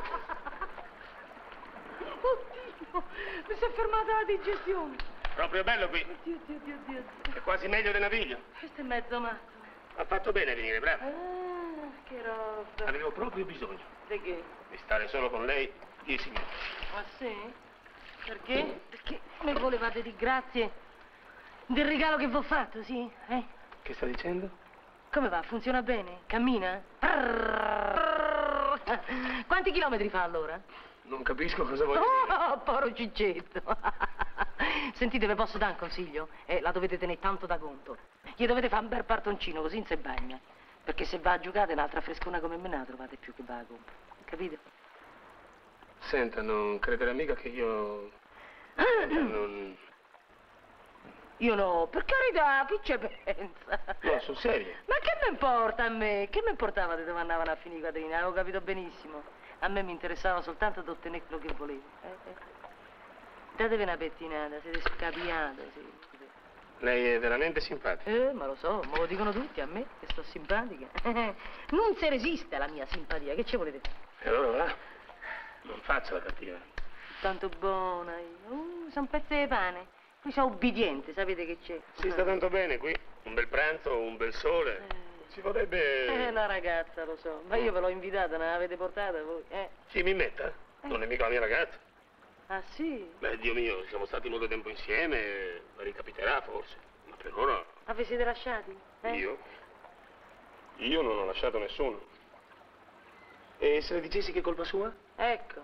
Oddio, mi si è fermata la digestione. Proprio bello qui. Oddio. È quasi meglio del Naviglio. Questo è mezzo matto. Ha fatto bene a venire, bravo. Che roba. Avevo proprio bisogno Di che? di stare solo con lei 10 minuti. Ah sì? Perché? Perché mi volevate di grazie del regalo che vi ho fatto, sì? Che sta dicendo? Come va? Funziona bene? Cammina? Quanti chilometri fa allora? Non capisco cosa voglio dire. Oh, povero Gigetto. Sentite, vi posso dare un consiglio? La dovete tenere tanto da conto. Gli dovete fare un bel partoncino, così non si bagna. Perché se va a giocare un'altra frescona come me ne la trovate più che va a compra. Capite? Senta, non crederà mica che io... non... Io no, per carità, chi ci pensa? No, sul serio. Ma che mi importa a me? Che mi importava di dove andavano a finire i quadrini? Avevo capito benissimo. A me mi interessava soltanto di ottenere quello che volevo. Datevi una pettinata, siete scapiato, sì. Lei è veramente simpatica. Ma lo so, me lo dicono tutti a me, che sto simpatica. Non si resiste alla mia simpatia, che ci volete fare? E allora va, non faccia la cattiva. Tanto buona io. Sono pezzi di pane. Qui sono ubbidiente, sapete che c'è? Si sta tanto bene qui. Un bel pranzo, un bel sole. Si vorrebbe... La ragazza, lo so. Ma io ve l'ho invitata, non l'avete portata voi? Sì, mi metta. Non è mica la mia ragazza. Ah, sì? Beh, Dio mio, siamo stati molto tempo insieme, ricapiterà forse. Ma per ora... Ma vi siete lasciati? Io? Io non ho lasciato nessuno. E se le dicessi che è colpa sua? Ecco.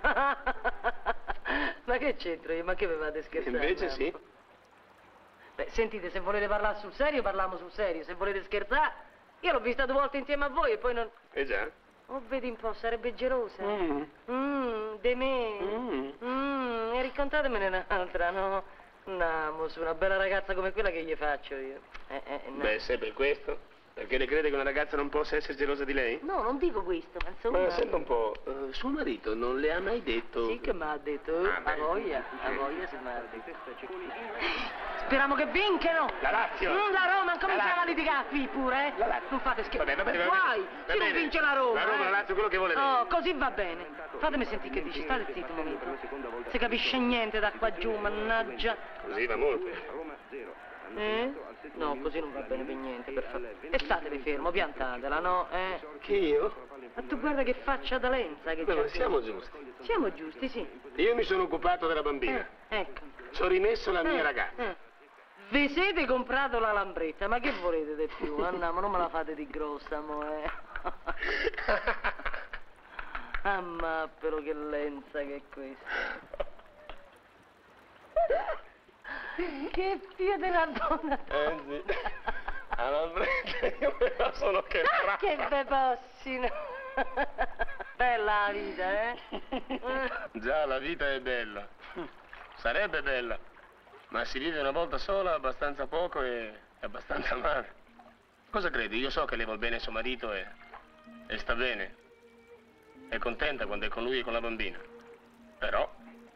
Ma che c'entro io? Ma che mi fate scherzare? Invece sì. Beh, sentite, se volete parlare sul serio, parliamo sul serio. Se volete scherzare, io l'ho vista 2 volte insieme a voi e poi non... già? Oh, vedi un po', sarebbe gelosa. De me. E raccontatemene un'altra, no? No, su una bella ragazza come quella che gli faccio io. No. Beh, se per questo... Perché le crede che una ragazza non possa essere gelosa di lei? No, non dico questo, ma insomma... Ma senta un po', suo marito non le ha mai detto... Sì che mi ha detto, a voglia se mi ha detto. Speriamo che vincano! La Lazio! La Roma, cominciamo a litigare qui pure, eh? La Lazio. Non fate scherzo. Va bene. Guai, chi non vince la Roma? La Roma, la Lazio, quello che vuole lei. Oh, così va bene. Fatemi sentire che dici, state zitto un momento. Si capisce niente da qua giù, mannaggia. Così va molto. No, così non va bene per niente, per favore. E statevi fermo, piantatela, no? Che io? Ma tu guarda che faccia da lenza che c'è. Ma siamo giusti. Siamo giusti, sì. Io mi sono occupato della bambina. Ecco. Ci ho rimesso la mia ragazza. Vi siete comprato la lambretta, ma che volete di più? Andiamo, non me la fate di grossa, mo, Ammappero che lenza che è questa. Che figlio della donna! Sì. La lambretta io me la sono chetrata. Che bepossino! Bella la vita, Già, la vita è bella. Sarebbe bella. Ma si vive una volta sola, abbastanza poco e abbastanza male. Cosa credi? Io so che lei va bene suo marito e sta bene. È contenta quando è con lui e con la bambina. Però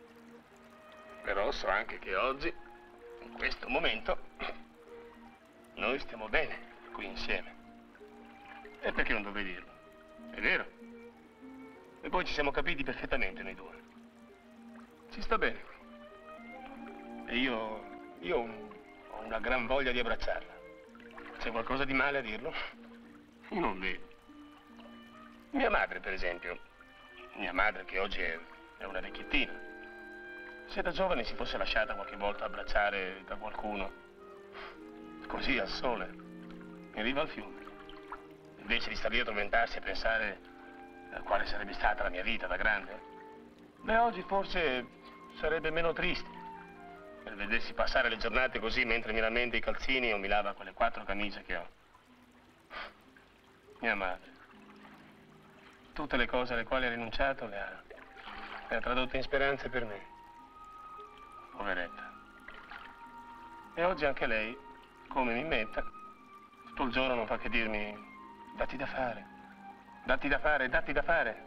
so anche che oggi, in questo momento, noi stiamo bene qui insieme. E perché non dovrei dirlo? È vero? E poi ci siamo capiti perfettamente noi due. Ci sta bene. E io ho una gran voglia di abbracciarla. C'è qualcosa di male a dirlo? Io non vedo. Mia madre, per esempio, mia madre che oggi è una vecchiettina, se da giovane si fosse lasciata qualche volta abbracciare da qualcuno, così al sole, in riva al fiume, invece di star lì a tormentarsi e pensare a quale sarebbe stata la mia vita da grande, beh, oggi forse sarebbe meno triste per vedersi passare le giornate così mentre mi rammenda i calzini o mi lava quelle 4 camicie che ho. Mia madre, tutte le cose alle quali ha rinunciato le ha tradotte in speranze per me. Poveretta. E oggi anche lei, come mi metta, tutto il giorno non fa che dirmi: datti da fare, datti da fare, datti da fare.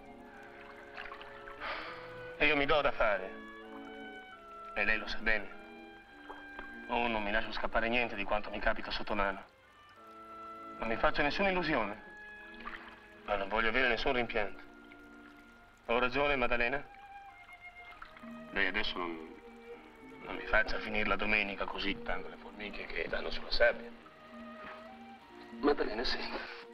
E io mi do da fare. E lei lo sa bene. Oh, non mi lascio scappare niente di quanto mi capita sotto mano. Non mi faccio nessuna illusione. Ma non voglio avere nessun rimpianto. Ho ragione, Maddalena? Beh, adesso non mi faccia finire la domenica così, tanto le formiche che danno sulla sabbia. Maddalena, senta.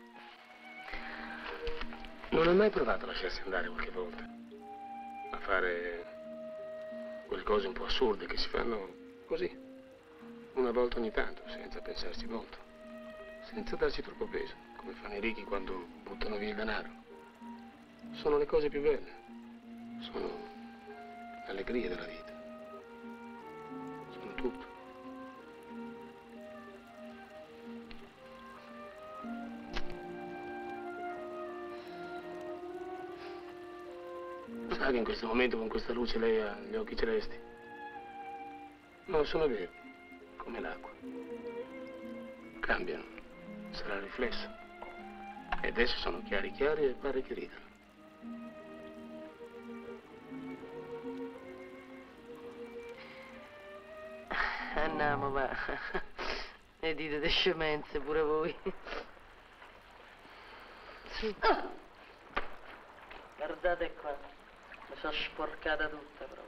Non ha mai provato a lasciarsi andare qualche volta? A fare quelle cose un po' assurde che si fanno così, una volta ogni tanto, senza pensarci molto, senza darci troppo peso, come fanno i ricchi quando buttano via il denaro. Sono le cose più belle. Sono sono l'allegria della vita. Sono tutto. Sa che in questo momento con questa luce lei ha gli occhi celesti? Non sono veri, come l'acqua. Cambiano, sarà riflesso. E adesso sono chiari chiari e pare che ridano. Andiamo, va. E dite de scemenze pure voi. Sì. Guardate qua. Mi sono sporcata tutta proprio.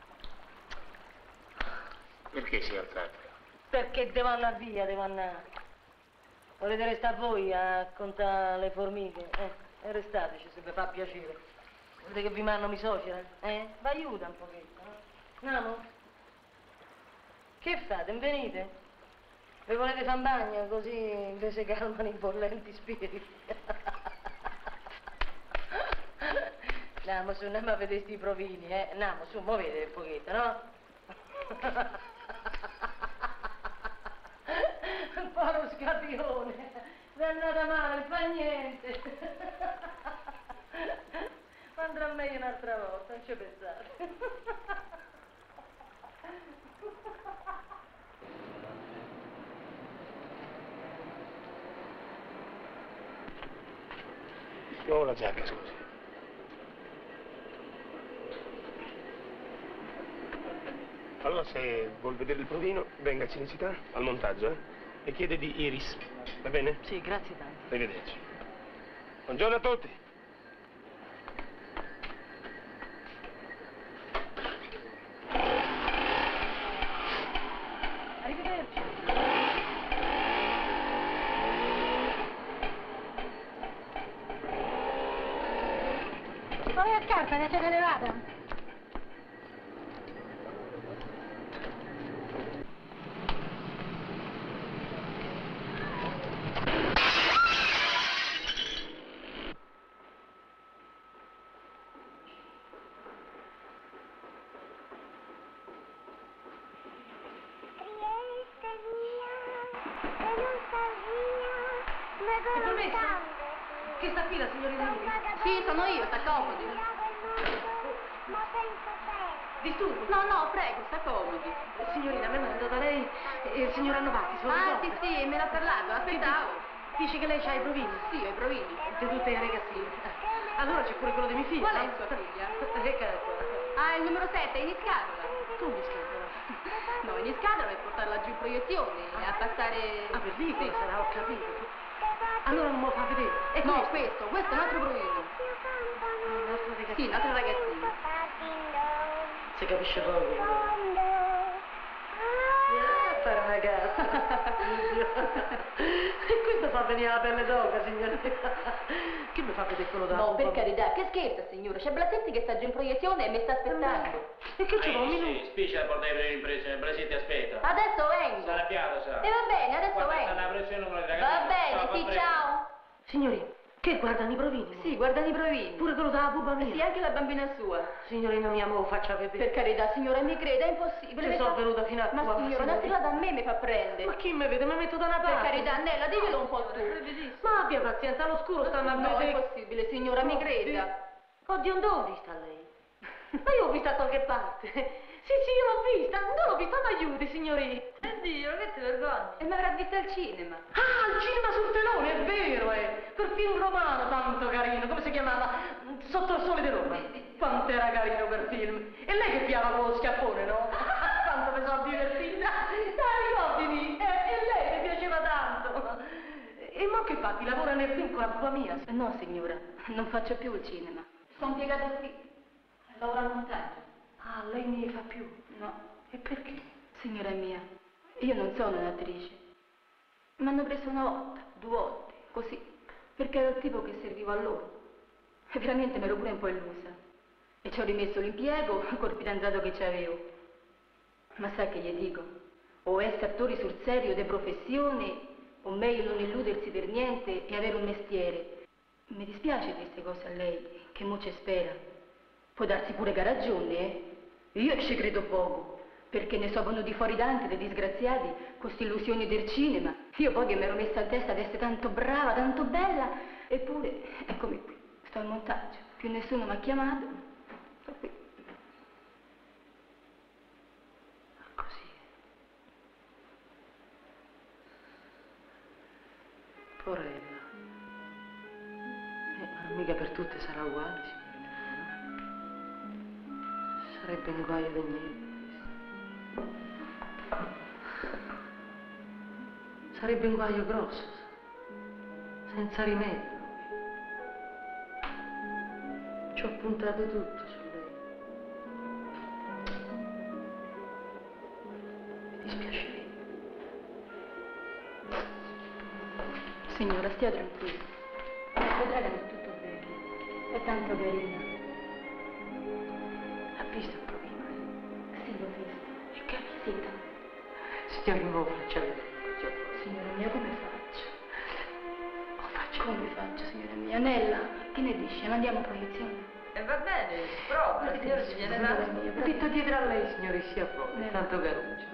Perché si è alzata? Perché devo andare via, devo andare. Volete restare voi a contare le formiche? E restateci se vi fa piacere. Volete che vi mando mi suocera? Vi aiuta un pochetto, no? Andiamo? Che fate? Non venite? Vi volete fare un bagno così vi si calmano i bollenti spiriti? Andiamo su, andiamo a vedere sti provini, Andiamo su, muovete un pochetto, no? Un po' lo scapione. Vi è andata male, non fa niente. Ma andrà meglio un'altra volta, non ci pensate. Io ho la giacca, scusi. Allora, se vuol vedere il provino, venga a Cinecittà, al montaggio, e chiede di Iris. Va bene? Sì, grazie tanto. Arrivederci. Buongiorno a tutti. Arrivederci. Poi a scarpa, ne siete levata? È permesso? Che sta qui la signorina Iris? Sì, sono io, sta comodi. Disturbo? No, prego, sta comodi. Signorina, me l'ha mandata lei e il signor Annovati, sono Sì, me l'ha parlato, aspettavo. Dice che lei ha i provini? Sì, ho i provini. Di tutte le ragazzine. Allora c'è pure quello di mia figlia. Qual è sua figlia? Eccola qua. Ah, il numero 7, in scatola. Come in scatola? No, in scatola per portarla giù in proiezione, a passare... Ah, per lì sarà, ho capito. Allora non me lo fa vedere. E no, questo è un altro provino. Un'altra ragazzina? Sì, un'altra ragazzina. Si capisce poco. Fare una gata. E questo fa venire la pelle d'oca, signorina. Che mi fa vedere quello da No, per carità, che scherza, signore. C'è Blasetti che sta giù in proiezione e mi sta aspettando. E che c'è un minuto? Sì, spiccia per portare le imprese, Blasetti aspetta. Adesso vengo. Sta arrabbiato, sa. E va bene, adesso Guarda, vengo. sta una pressione con le Va ragazze. bene, sì, ciao. Signorina, che guardano i provini? Sì, guardano i provini. Pure quello della pupa mia? Sì, anche la bambina sua. Signorina mia, mo faccia vedere. Per carità, signora, mi creda, è impossibile. Ci sono venuta fino a qua. Ma signora, una strada a me mi fa prendere. Ma chi mi vede? Mi metto da una parte. Per carità, Nella, diglielo un po' tu. Ma abbia pazienza, all'oscuro stanno a No, vedere. è possibile, signora, mi creda. Oddio, dove sta lei? Ma io l'ho vista da qualche parte. Sì, io l'ho vista. Non l'ho vista, mi aiuti, signorina. Dio, che ti vergogni? E mi avrà vista al cinema. Ah, il cinema sul telone, è vero, quel film romano tanto carino, come si chiamava? Sotto il sole di Roma. Quanto era carino quel film. E lei che piava con lo schiaffone, no? Quanto mi sono divertita. Dai, ricordini, e lei mi piaceva tanto. E mo che fa? Ti lavora nel film con la pupa mia? No, signora, non faccio più il cinema. Sono impiegata qui. Lavoro al montaggio. Ah, lei non ne fa più? No. E perché? Signora mia, io non sono un'attrice. Mi hanno preso una volta, 2 volte, così, perché ero il tipo che serviva a loro. E veramente mi ero pure un po' illusa. E ci ho rimesso l'impiego col fidanzato che c'avevo. Ma sai che gli dico? O essere attori sul serio de professione, o meglio non illudersi per niente e avere un mestiere. Mi dispiace queste cose a lei, che mo ci spera. Può darsi pure che ha ragione, eh? Io ci credo poco, perché ne so venuti fuori tanti dei disgraziati con queste illusioni del cinema. Io poi che mi ero messa in testa di essere tanto brava, tanto bella, eppure, eccomi qui, sto al montaggio. Più nessuno mi ha chiamato, sto qui. Così. Porella. Mica per tutte sarà uguale, signore mio, no? Sarebbe un guaio di niente. Sarebbe un guaio grosso, senza rimedio. Ci ho puntato tutto su lei. Mi dispiacerebbe. Signora, stia tranquilla. Vedrà che è tutto bene. È tanto carina. Ha visto il provino? Sì, l'ho visto. E che visita? Signora, non faccia vedere. Signora mia, come faccio? Come faccio, signora mia? Nella, che ne dice? Mandiamo a proiezione? E va bene, prova, la signora ci viene là. Metto dietro a lei, signore, sia pronta. Tanto caruccio.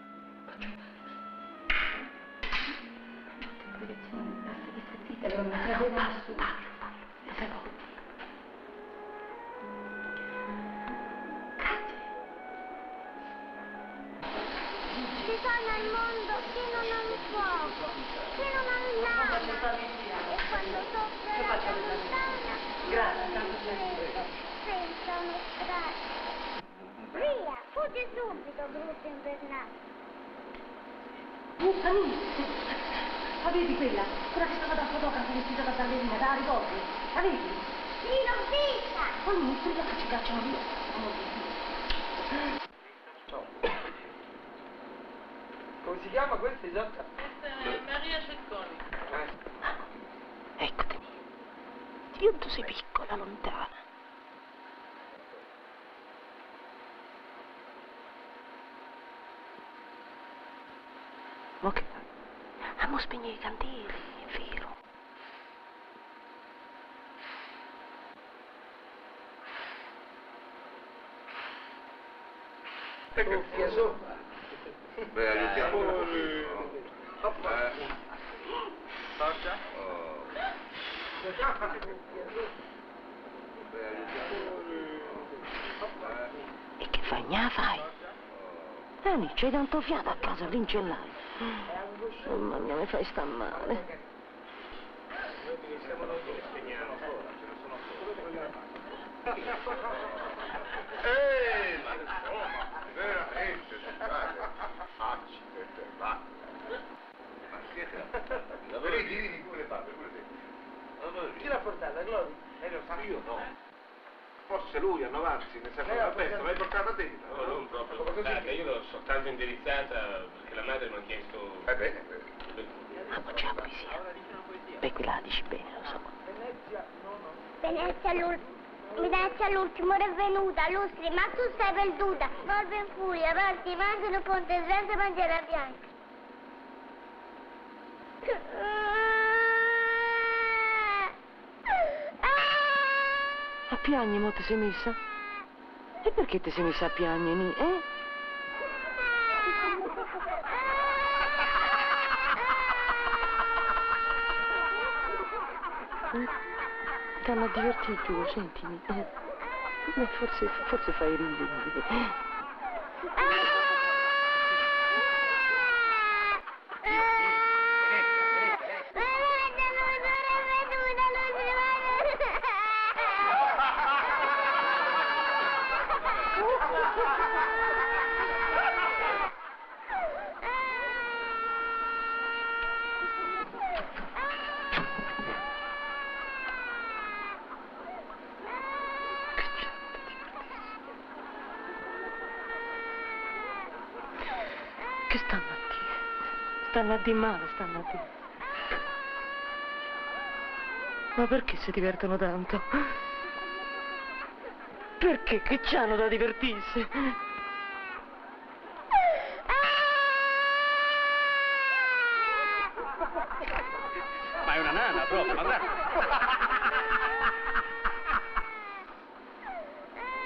E allora mi tradeva nessuno. Ci sono al mondo chi non ha un fuoco, chi non ha lama, e quando soffre la lontana, senza uno straccio. Via, fuggi subito, brutto invernato. La vedi quella? Quella che stava da fotografo vestita da ballerina, te la ricordi? La vedi? Sì, l'ho vista! Ogni strilla che ci cacciano via. Come si chiama questa esatta? Maria Cecconi. Eccoti. Dio, tu sei piccola, lontana. Ma che fai? Amo spegnere i candeli, è vero. Cuffia sopra. Beh, aiutiamo. Forza. E che fai? Ne fai? Dani, c'hai tanto fiato a casa, l'incellaio. Mamma mia, mi fai sta male. Ma insomma, veramente, scusate. Accidente, va. Ma siete... Vieni pure pape, pure te. Chi l'ha portata, Gloria? Lo sa, io no. Forse lui a Novazzi ne sapeva presto, l'hai portata te? No, non proprio portata, io l'ho soltanto indirizzata perché la madre mi ha chiesto... Bene. Amo già la poesia. Beh, quella la dici bene, lo so. Venezia l'ultimo è venuta, Lustri, ma tu sei perduta. Morbe in furia, parti, mangiano ponte, senza mangiare a bianca. A piagne, mo ti sei messa? E perché ti sei messa a piagne, eh? T'hanno divertito, sentimi. Forse fai ridere. Che stanno a dire? Stanno a dire male, stanno a dire. Ma perché si divertono tanto? Perché? Che c'hanno da divertirsi? Ma è una nana proprio, ma guarda.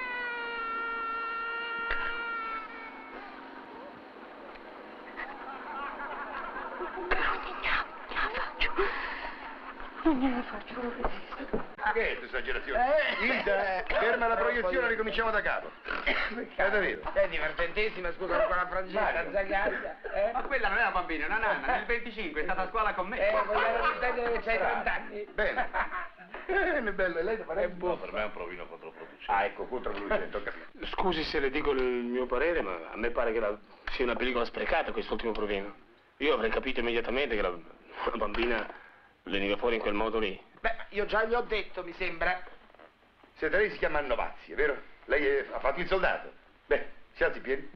Che è questa esagerazione? Hilda, ferma la proiezione, ricominciamo da capo. È davvero. È divertentissima, scusa, con la Francesca, Zagazza. Ma quella non è una bambina, è una nanna, nel 25, è stata a scuola con me. Vogliamo intendere che c'hai 30 anni. Bene. È bello, e lei è buono. No, per me è un provino controproducente. Ah, ecco, controproducente, ho capito. Scusi se le dico il mio parere, ma a me pare che sia una pellicola sprecata quest'ultimo provino. Io avrei capito immediatamente che la bambina veniva fuori in quel modo lì. Beh, io già gli ho detto, mi sembra. Senta, lei si chiama Novazzi, è vero? Lei ha fatto il soldato. Beh, si alzi in piedi.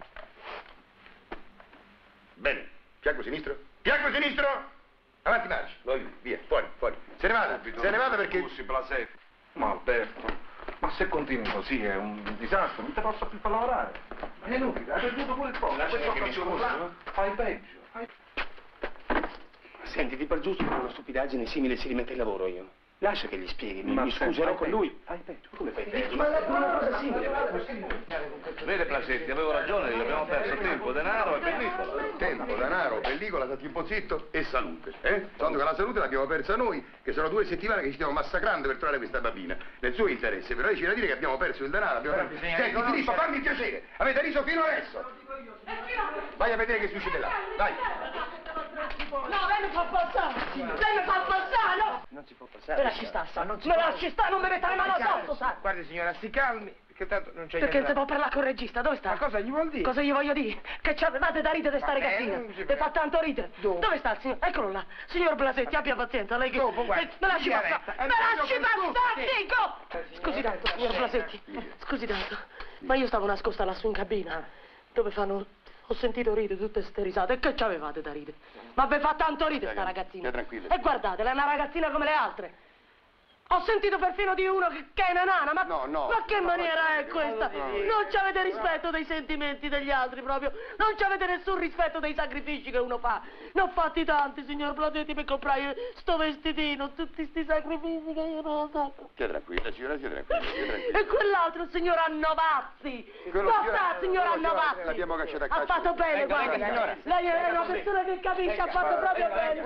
Bene. Fianco sinistro. Fianco sinistro! Avanti marcia. Via, fuori, fuori. Se ne vada perché... Scusi, Plasetti. Ma Alberto, ma se continui così è un disastro, non ti posso più far lavorare. È inutile, hai perduto pure il posto. Lascia che mi scusi, Fai peggio. Senti, di per giusto per una stupidaggine simile si rimette il lavoro io. Lascia che gli spieghi, Ma mi senti, scuserò fai con peggio. lui. Fai peggio. Come fai peggio? Ma è una cosa simile. Vede Plasetti, avevo ragione, io abbiamo perso tempo, denaro e pellicola. Tempo, denaro, pellicola, stati un po' zitto e salute. Tanto che la salute l'abbiamo persa noi, che sono 2 settimane che ci stiamo massacrando per trovare questa bambina. Nel suo interesse, però lei ci da dire che abbiamo perso il denaro, abbiamo perso... Senti, Filippo, fammi il piacere! Avete riso fino adesso! Vai a vedere che succede là, vai! No, lei mi fa passare! Lei mi fa passare, no! Non si può passare. Me lasci stare, non me lasci stare, non mi mette le mani addosso, sa! Guardi signora, si calmi, perché tanto non c'è Perché niente se può parlare col regista, dove sta? Ma cosa gli vuol dire? Cosa gli voglio dire? Che ci avevate da ridere di sta Ma ragazzina? non si Vi fa tanto ridere? Dove? Dove sta il signor? Eccolo là! Signor Blasetti, abbia pazienza, lei che... Dopo, guarda, me lasci dia passare! retta. Me lasci Dopo, passare, sì. dico! Scusi tanto, signor Blasetti, scusi tanto, ma io stavo nascosta lassù in cabina, dove fanno... Ho sentito ridere tutte ste risate, e che ci avevate da ridere? Ma vi fa tanto ridere sta ragazzina! Stia tranquilla. E guardatela, è una ragazzina come le altre! Ho sentito perfino di uno che è una nana, ma, ma che maniera è questa? Non ci avete rispetto dei sentimenti degli altri proprio, non ci avete nessun rispetto dei sacrifici che uno fa. Ne ho fatti tanti, signor Blasetti, per comprare sto vestitino, tutti sti sacrifici che io non lo so. Stia tranquilla, signora, stia tranquilla. E quell'altro, il signor Annovazzi, Quello dove sta il signor Annovazzi? L'abbiamo cacciato a Ha calcio. fatto bene, Venga, guarda. venga, signora. Lei è una persona che capisce, ha fatto proprio bene.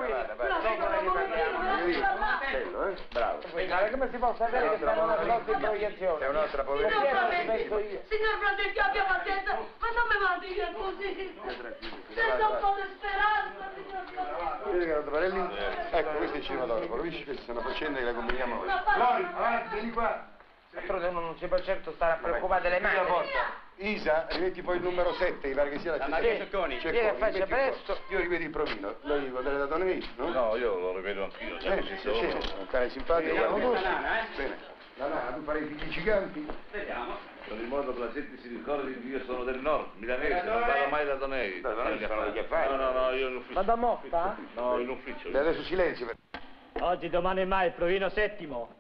Bello, bravo. Ma come si può sapere che stanno una grossa proiezione? È un'altra poverina. Signor Blasetti, abbia pazienza, ma non mi mandi via così. Senza un po' di speranza, signor Blasetti. Vedi che Parelli? Ecco, questo è il cinematografo, capisci? Queste sono faccende che le combiniamo noi. Lori, avanti, vieni qua. D'altronde uno non si può certo stare a preoccupare delle mani. Isa, rimetti poi il numero 7, mi pare che sia la stessa. Cecconi. Cecconi, Vieni, faccia rimetti presto. qua. Io rivedo il provino. Lei lo dare dato a noi, no? No, io lo rivedo anch'io, sai così Piacere, solo. un cane simpatico. Vediamo guarda. questa nana, Bene. La nana, tu farai i figli giganti? Vediamo. Con il modo Plasetti si ricordi che io sono del nord, milanese, non vado mai da Donei. No, io in ufficio. Ma da Motta? No, in ufficio. E adesso silenzio. Oggi, domani e mai, il provino settimo.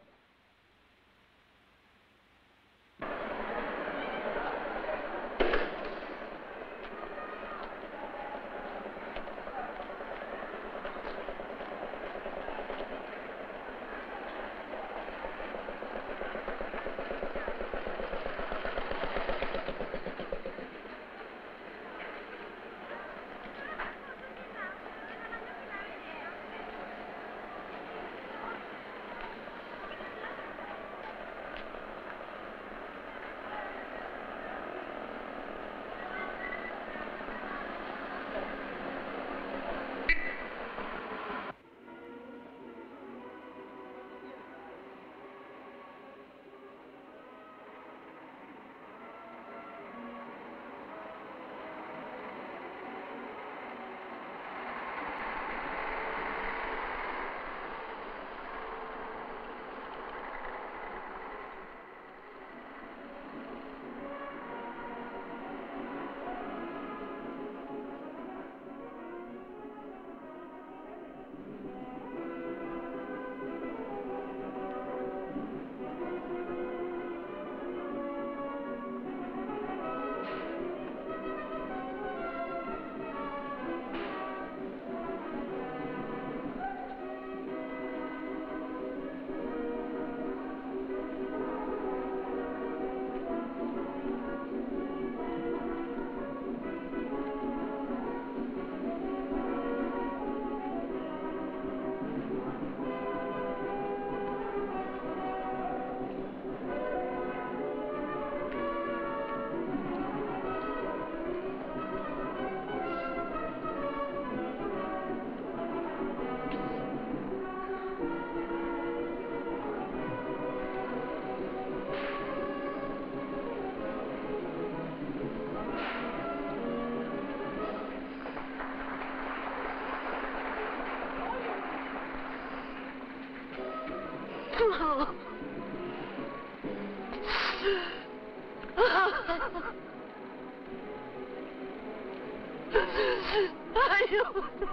Aiuto!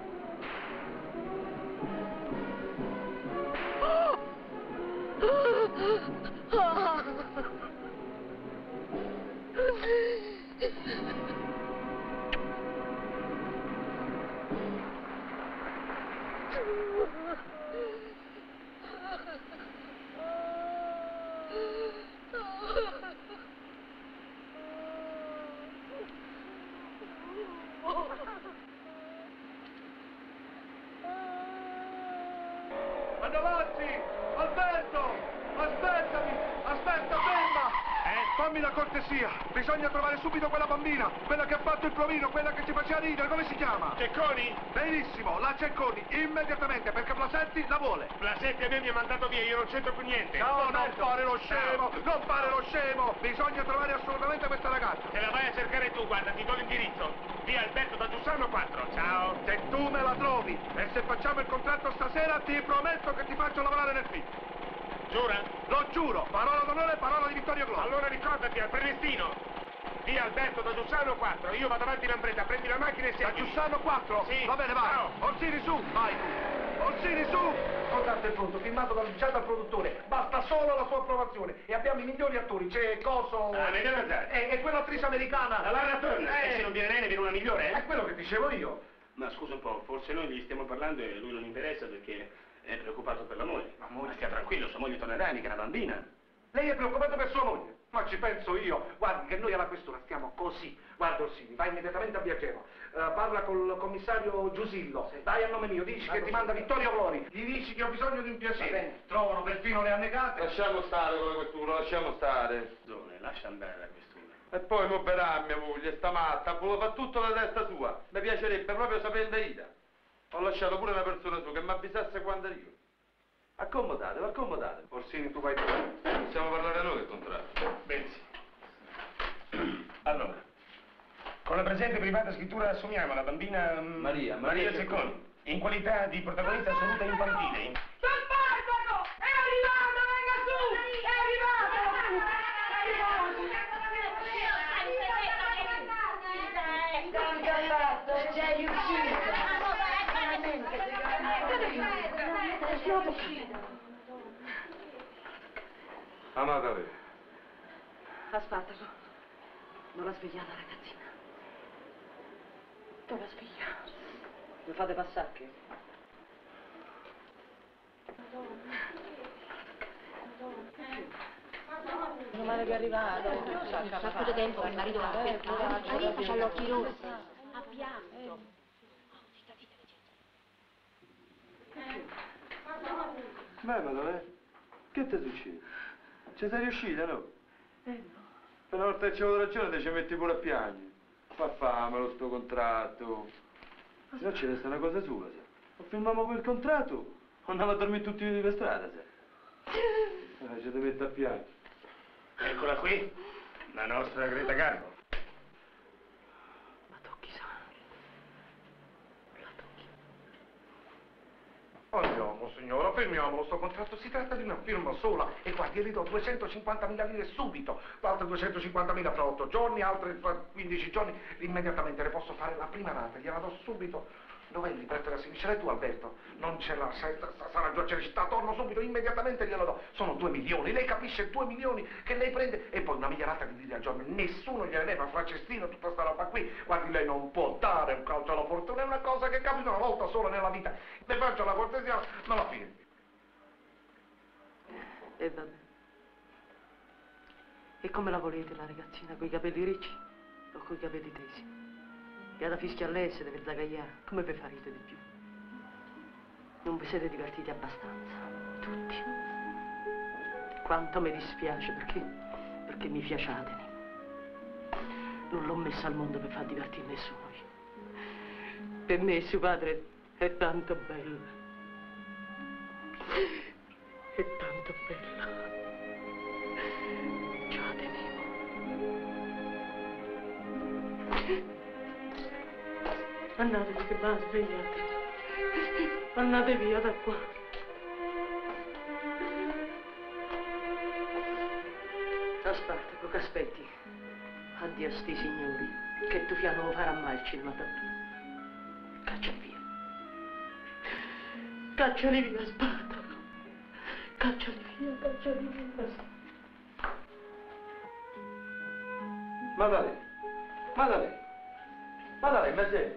Avanti! Alberto! Aspettami! Aspetta, ferma! Fammi la cortesia! Bisogna trovare subito quella bambina! Quella che ha fatto il provino, quella che ci faceva ridere, come si chiama? Cecconi? Benissimo, la Cecconi, immediatamente, perché Plasetti la vuole! Plasetti a me mi ha mandato via, io non c'entro più niente! No, non fare lo scemo! Non fare lo scemo! Bisogna trovare assolutamente questa ragazza! Te la vai a cercare tu, guarda, ti do l'indirizzo! Via Alberto da Giussano 4, ciao! Se tu me la trovi e se facciamo il contratto stasera ti prometto che ti faccio lavorare nel film! Giura? Lo giuro, parola d'onore e parola di Vittorio Gloria. Allora ricordati, al Prenestino, via Alberto da Giussano 4, io vado avanti in Lambretta, prendi la macchina e segui. Da Giussano 4? Sì. Va bene, vai. Ciao. Orsini su, vai. Orsini su. Il contratto è pronto, firmato già dal produttore. Basta solo la sua approvazione. E abbiamo i migliori attori, c'è Coso... Medea Mazzari. E quell'attrice americana. La Lara Turner. E se non viene lei ne viene una migliore, eh? È quello che dicevo io. Ma scusa un po', forse noi gli stiamo parlando e lui non interessa perché è preoccupato per la moglie. Ma stia tranquillo, sua moglie tornerà, mica una bambina. Lei è preoccupato per sua moglie? Ma ci penso io. Guardi che noi alla questura stiamo così. Guarda Orsini, vai immediatamente a Biagero. Parla col commissario Giusillo. Sì. Dai a nome mio, dici che ti manda Vittorio Glori. Gli dici che ho bisogno di un piacere. Trovano perfino le annegate. Lasciamo stare con la questura, lasciamo stare. Zone, lascia andare la questura. E poi mo verrà mia moglie, sta matta, vuole fare tutto la testa sua. Mi piacerebbe proprio sapere Ida. Ho lasciato pure una persona su che mi avvisasse quando io. Accomodatevi, accomodatevi. Orsini, tu vai tu. Possiamo parlare noi del contratto. Benzi. Allora, con la presente privata scrittura assumiamo la bambina Maria Cecconi, in qualità di protagonista assoluta infantile. San Barbaco! È arrivato, venga su! È arrivato! Sei riuscita! Amata lei. Aspettalo. Non la svegliata, ragazzina. Non la sveglia. Mi fate passare che? Meno male che è arrivato. Un sacco di tempo che il marito va a cercare. Marita c'ha gli occhi rossi. Ha pianto. Beh, madonna, che ti succede? Ci sei riuscita, no? No. Per una volta che c'avevo ragione te ci metti pure a piangere. Ma fammelo sto contratto. Se no ci resta una cosa sola, sai. O firmiamo quel contratto o andiamo a dormire tutti per strada, sai. Ci ti metto a piangere. Eccola qui, la nostra Greta Garbo. Ma tocchi sangue. La tocchi. Andiamo, signora, fermiamolo, sto contratto. Si tratta di una firma sola. E guardi, gli do 250.000 lire subito. Altre 250.000 fra 8 giorni, altre fra 15 giorni. Immediatamente le posso fare la prima rata, gliela do subito. Dov'è il libretto della sinistra? Ce l'hai tu, Alberto? Non ce l'ha, sarà già c'è città, torno subito, immediatamente glielo do. Sono 2 milioni, lei capisce, 2 milioni che lei prende e poi una migliorata di lire al giorno. Nessuno gliene leva, Francescino, tutta sta roba qui. Guardi, lei non può dare un calcio alla fortuna, è una cosa che capita una volta sola nella vita. Le faccio la cortesia, me la firmi. E vabbè. E come la volete la ragazzina, coi capelli ricci o coi capelli tesi? Che da fischia a lei se deve zagagliare, come vi farete di più? Non vi siete divertiti abbastanza, tutti. Quanto mi dispiace, perché mi piaciatemi. Non l'ho messa al mondo per far divertire nessuno. Per me suo padre è tanto bello. È tanto bello. Già tenevo. Andatevi che va, svegliate. Andate via da qua. Spartaco, che aspetti? Addio a sti signori, che tu non lo farà mai il cinematografo. Cacciali via. Cacciali via, Spartaco. Cacciali via, cacciali via. Ma da lei, mi senti?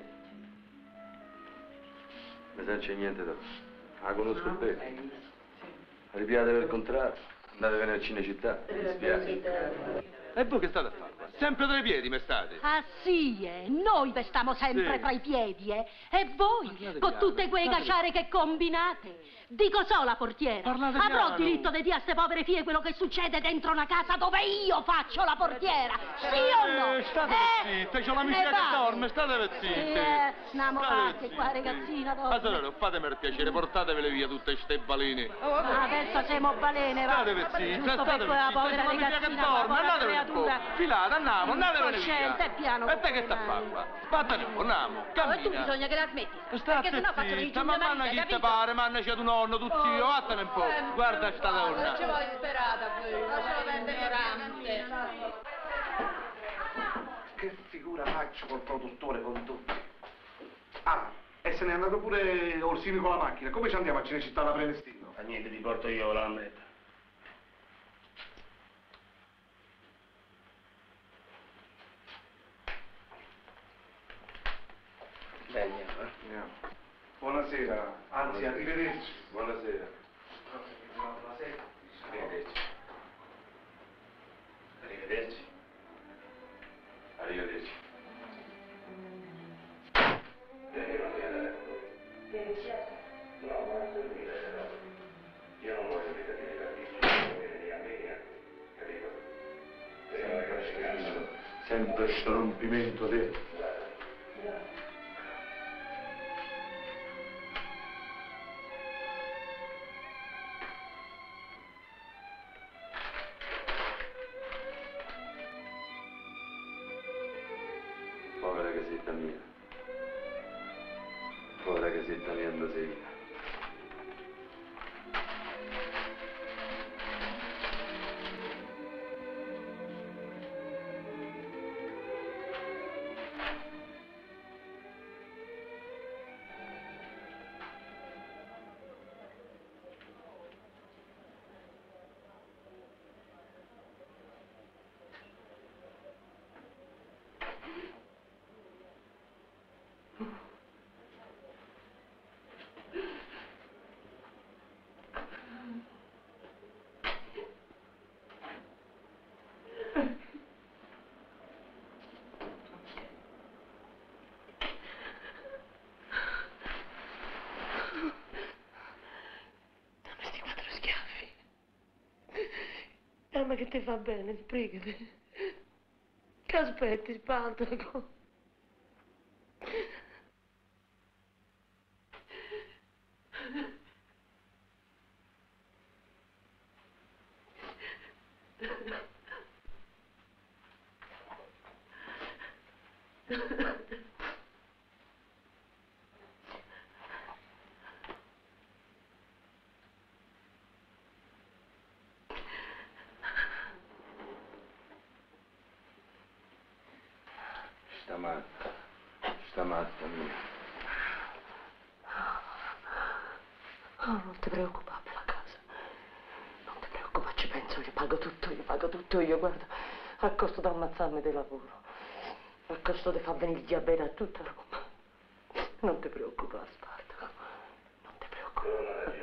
Non c'è niente da fare. La conosco bene. Ripiate per contrario, andatevene a Cinecittà, mi spiace. E voi che state a fare? Sempre tra i piedi mi state? Ah sì, noi vi stiamo sempre Sì. tra i piedi, E voi, con tutte quelle cacciare che combinate? Dico solo la portiera. Parlate Avrò piano. diritto di dire a queste povere figlie quello che succede dentro una casa dove io faccio la portiera? Sì o no? State zitte, c'ho la Ne missione che vale. dorme, state zitte. Innamorate qua, ragazzina. Ma sorelle, fatemi il piacere, portatevele via tutte ste balene. Adesso siamo balene, va. Statevi zitte, Giusto per statevi quella zitte, povera c'ho la missione che ragazzina, dorme, povera andatevene un po'. creatura. Filate, andiamo, andatevene via. Incosciente, piano. E te che sta a fare qua? Vattene, andiamo, E tu cammina. bisogna che la smetti. State Perché sennò faccio venire zitta, giù ma mia manna marito, chi te capito? pare, manna c'è tu nonno, tu zio, vattene un po'. Guarda sta donna. Non ci vuoi disperata qui, lasciala perdere ignorante. Che figura faccio col produttore, con tutti? Ah, e se n'è andato pure Orsini con la macchina. Come ci andiamo a Cinecittà da Prenestino? A niente, ti porto io la lambretta. Beh, andiamo, Andiamo. Buonasera, anzi arrivederci. Buonasera. Arrivederci. Arrivederci. Arrivederci. Io non voglio vedere capito? Sempre sto rompimento dentro. Povera casetta mia. Povera casetta mia andate via. Ma che ti fa bene, sbrigati. Che aspetti, Spartaco? Sta matta mia. Oh, non ti preoccupare per la casa. Non ti preoccupare, ci penso, io pago tutto io, guarda. A costo di ammazzarmi di lavoro. A costo di far venire il diabete a tutta Roma. Non ti preoccupare, Spartaco. Non ti preoccupare.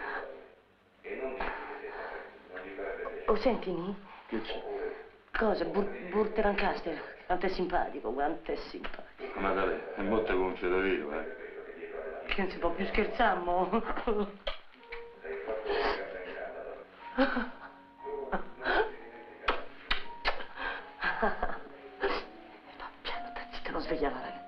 Oh, sentimi? Che c'è? Cosa? Burterancaster? Quanto è simpatico, quanto è simpatico. Ma da lei, è molto gonfio da vivo, Che non si può più scherzare, mo. Piano, zitta, non svegliare la ragazza.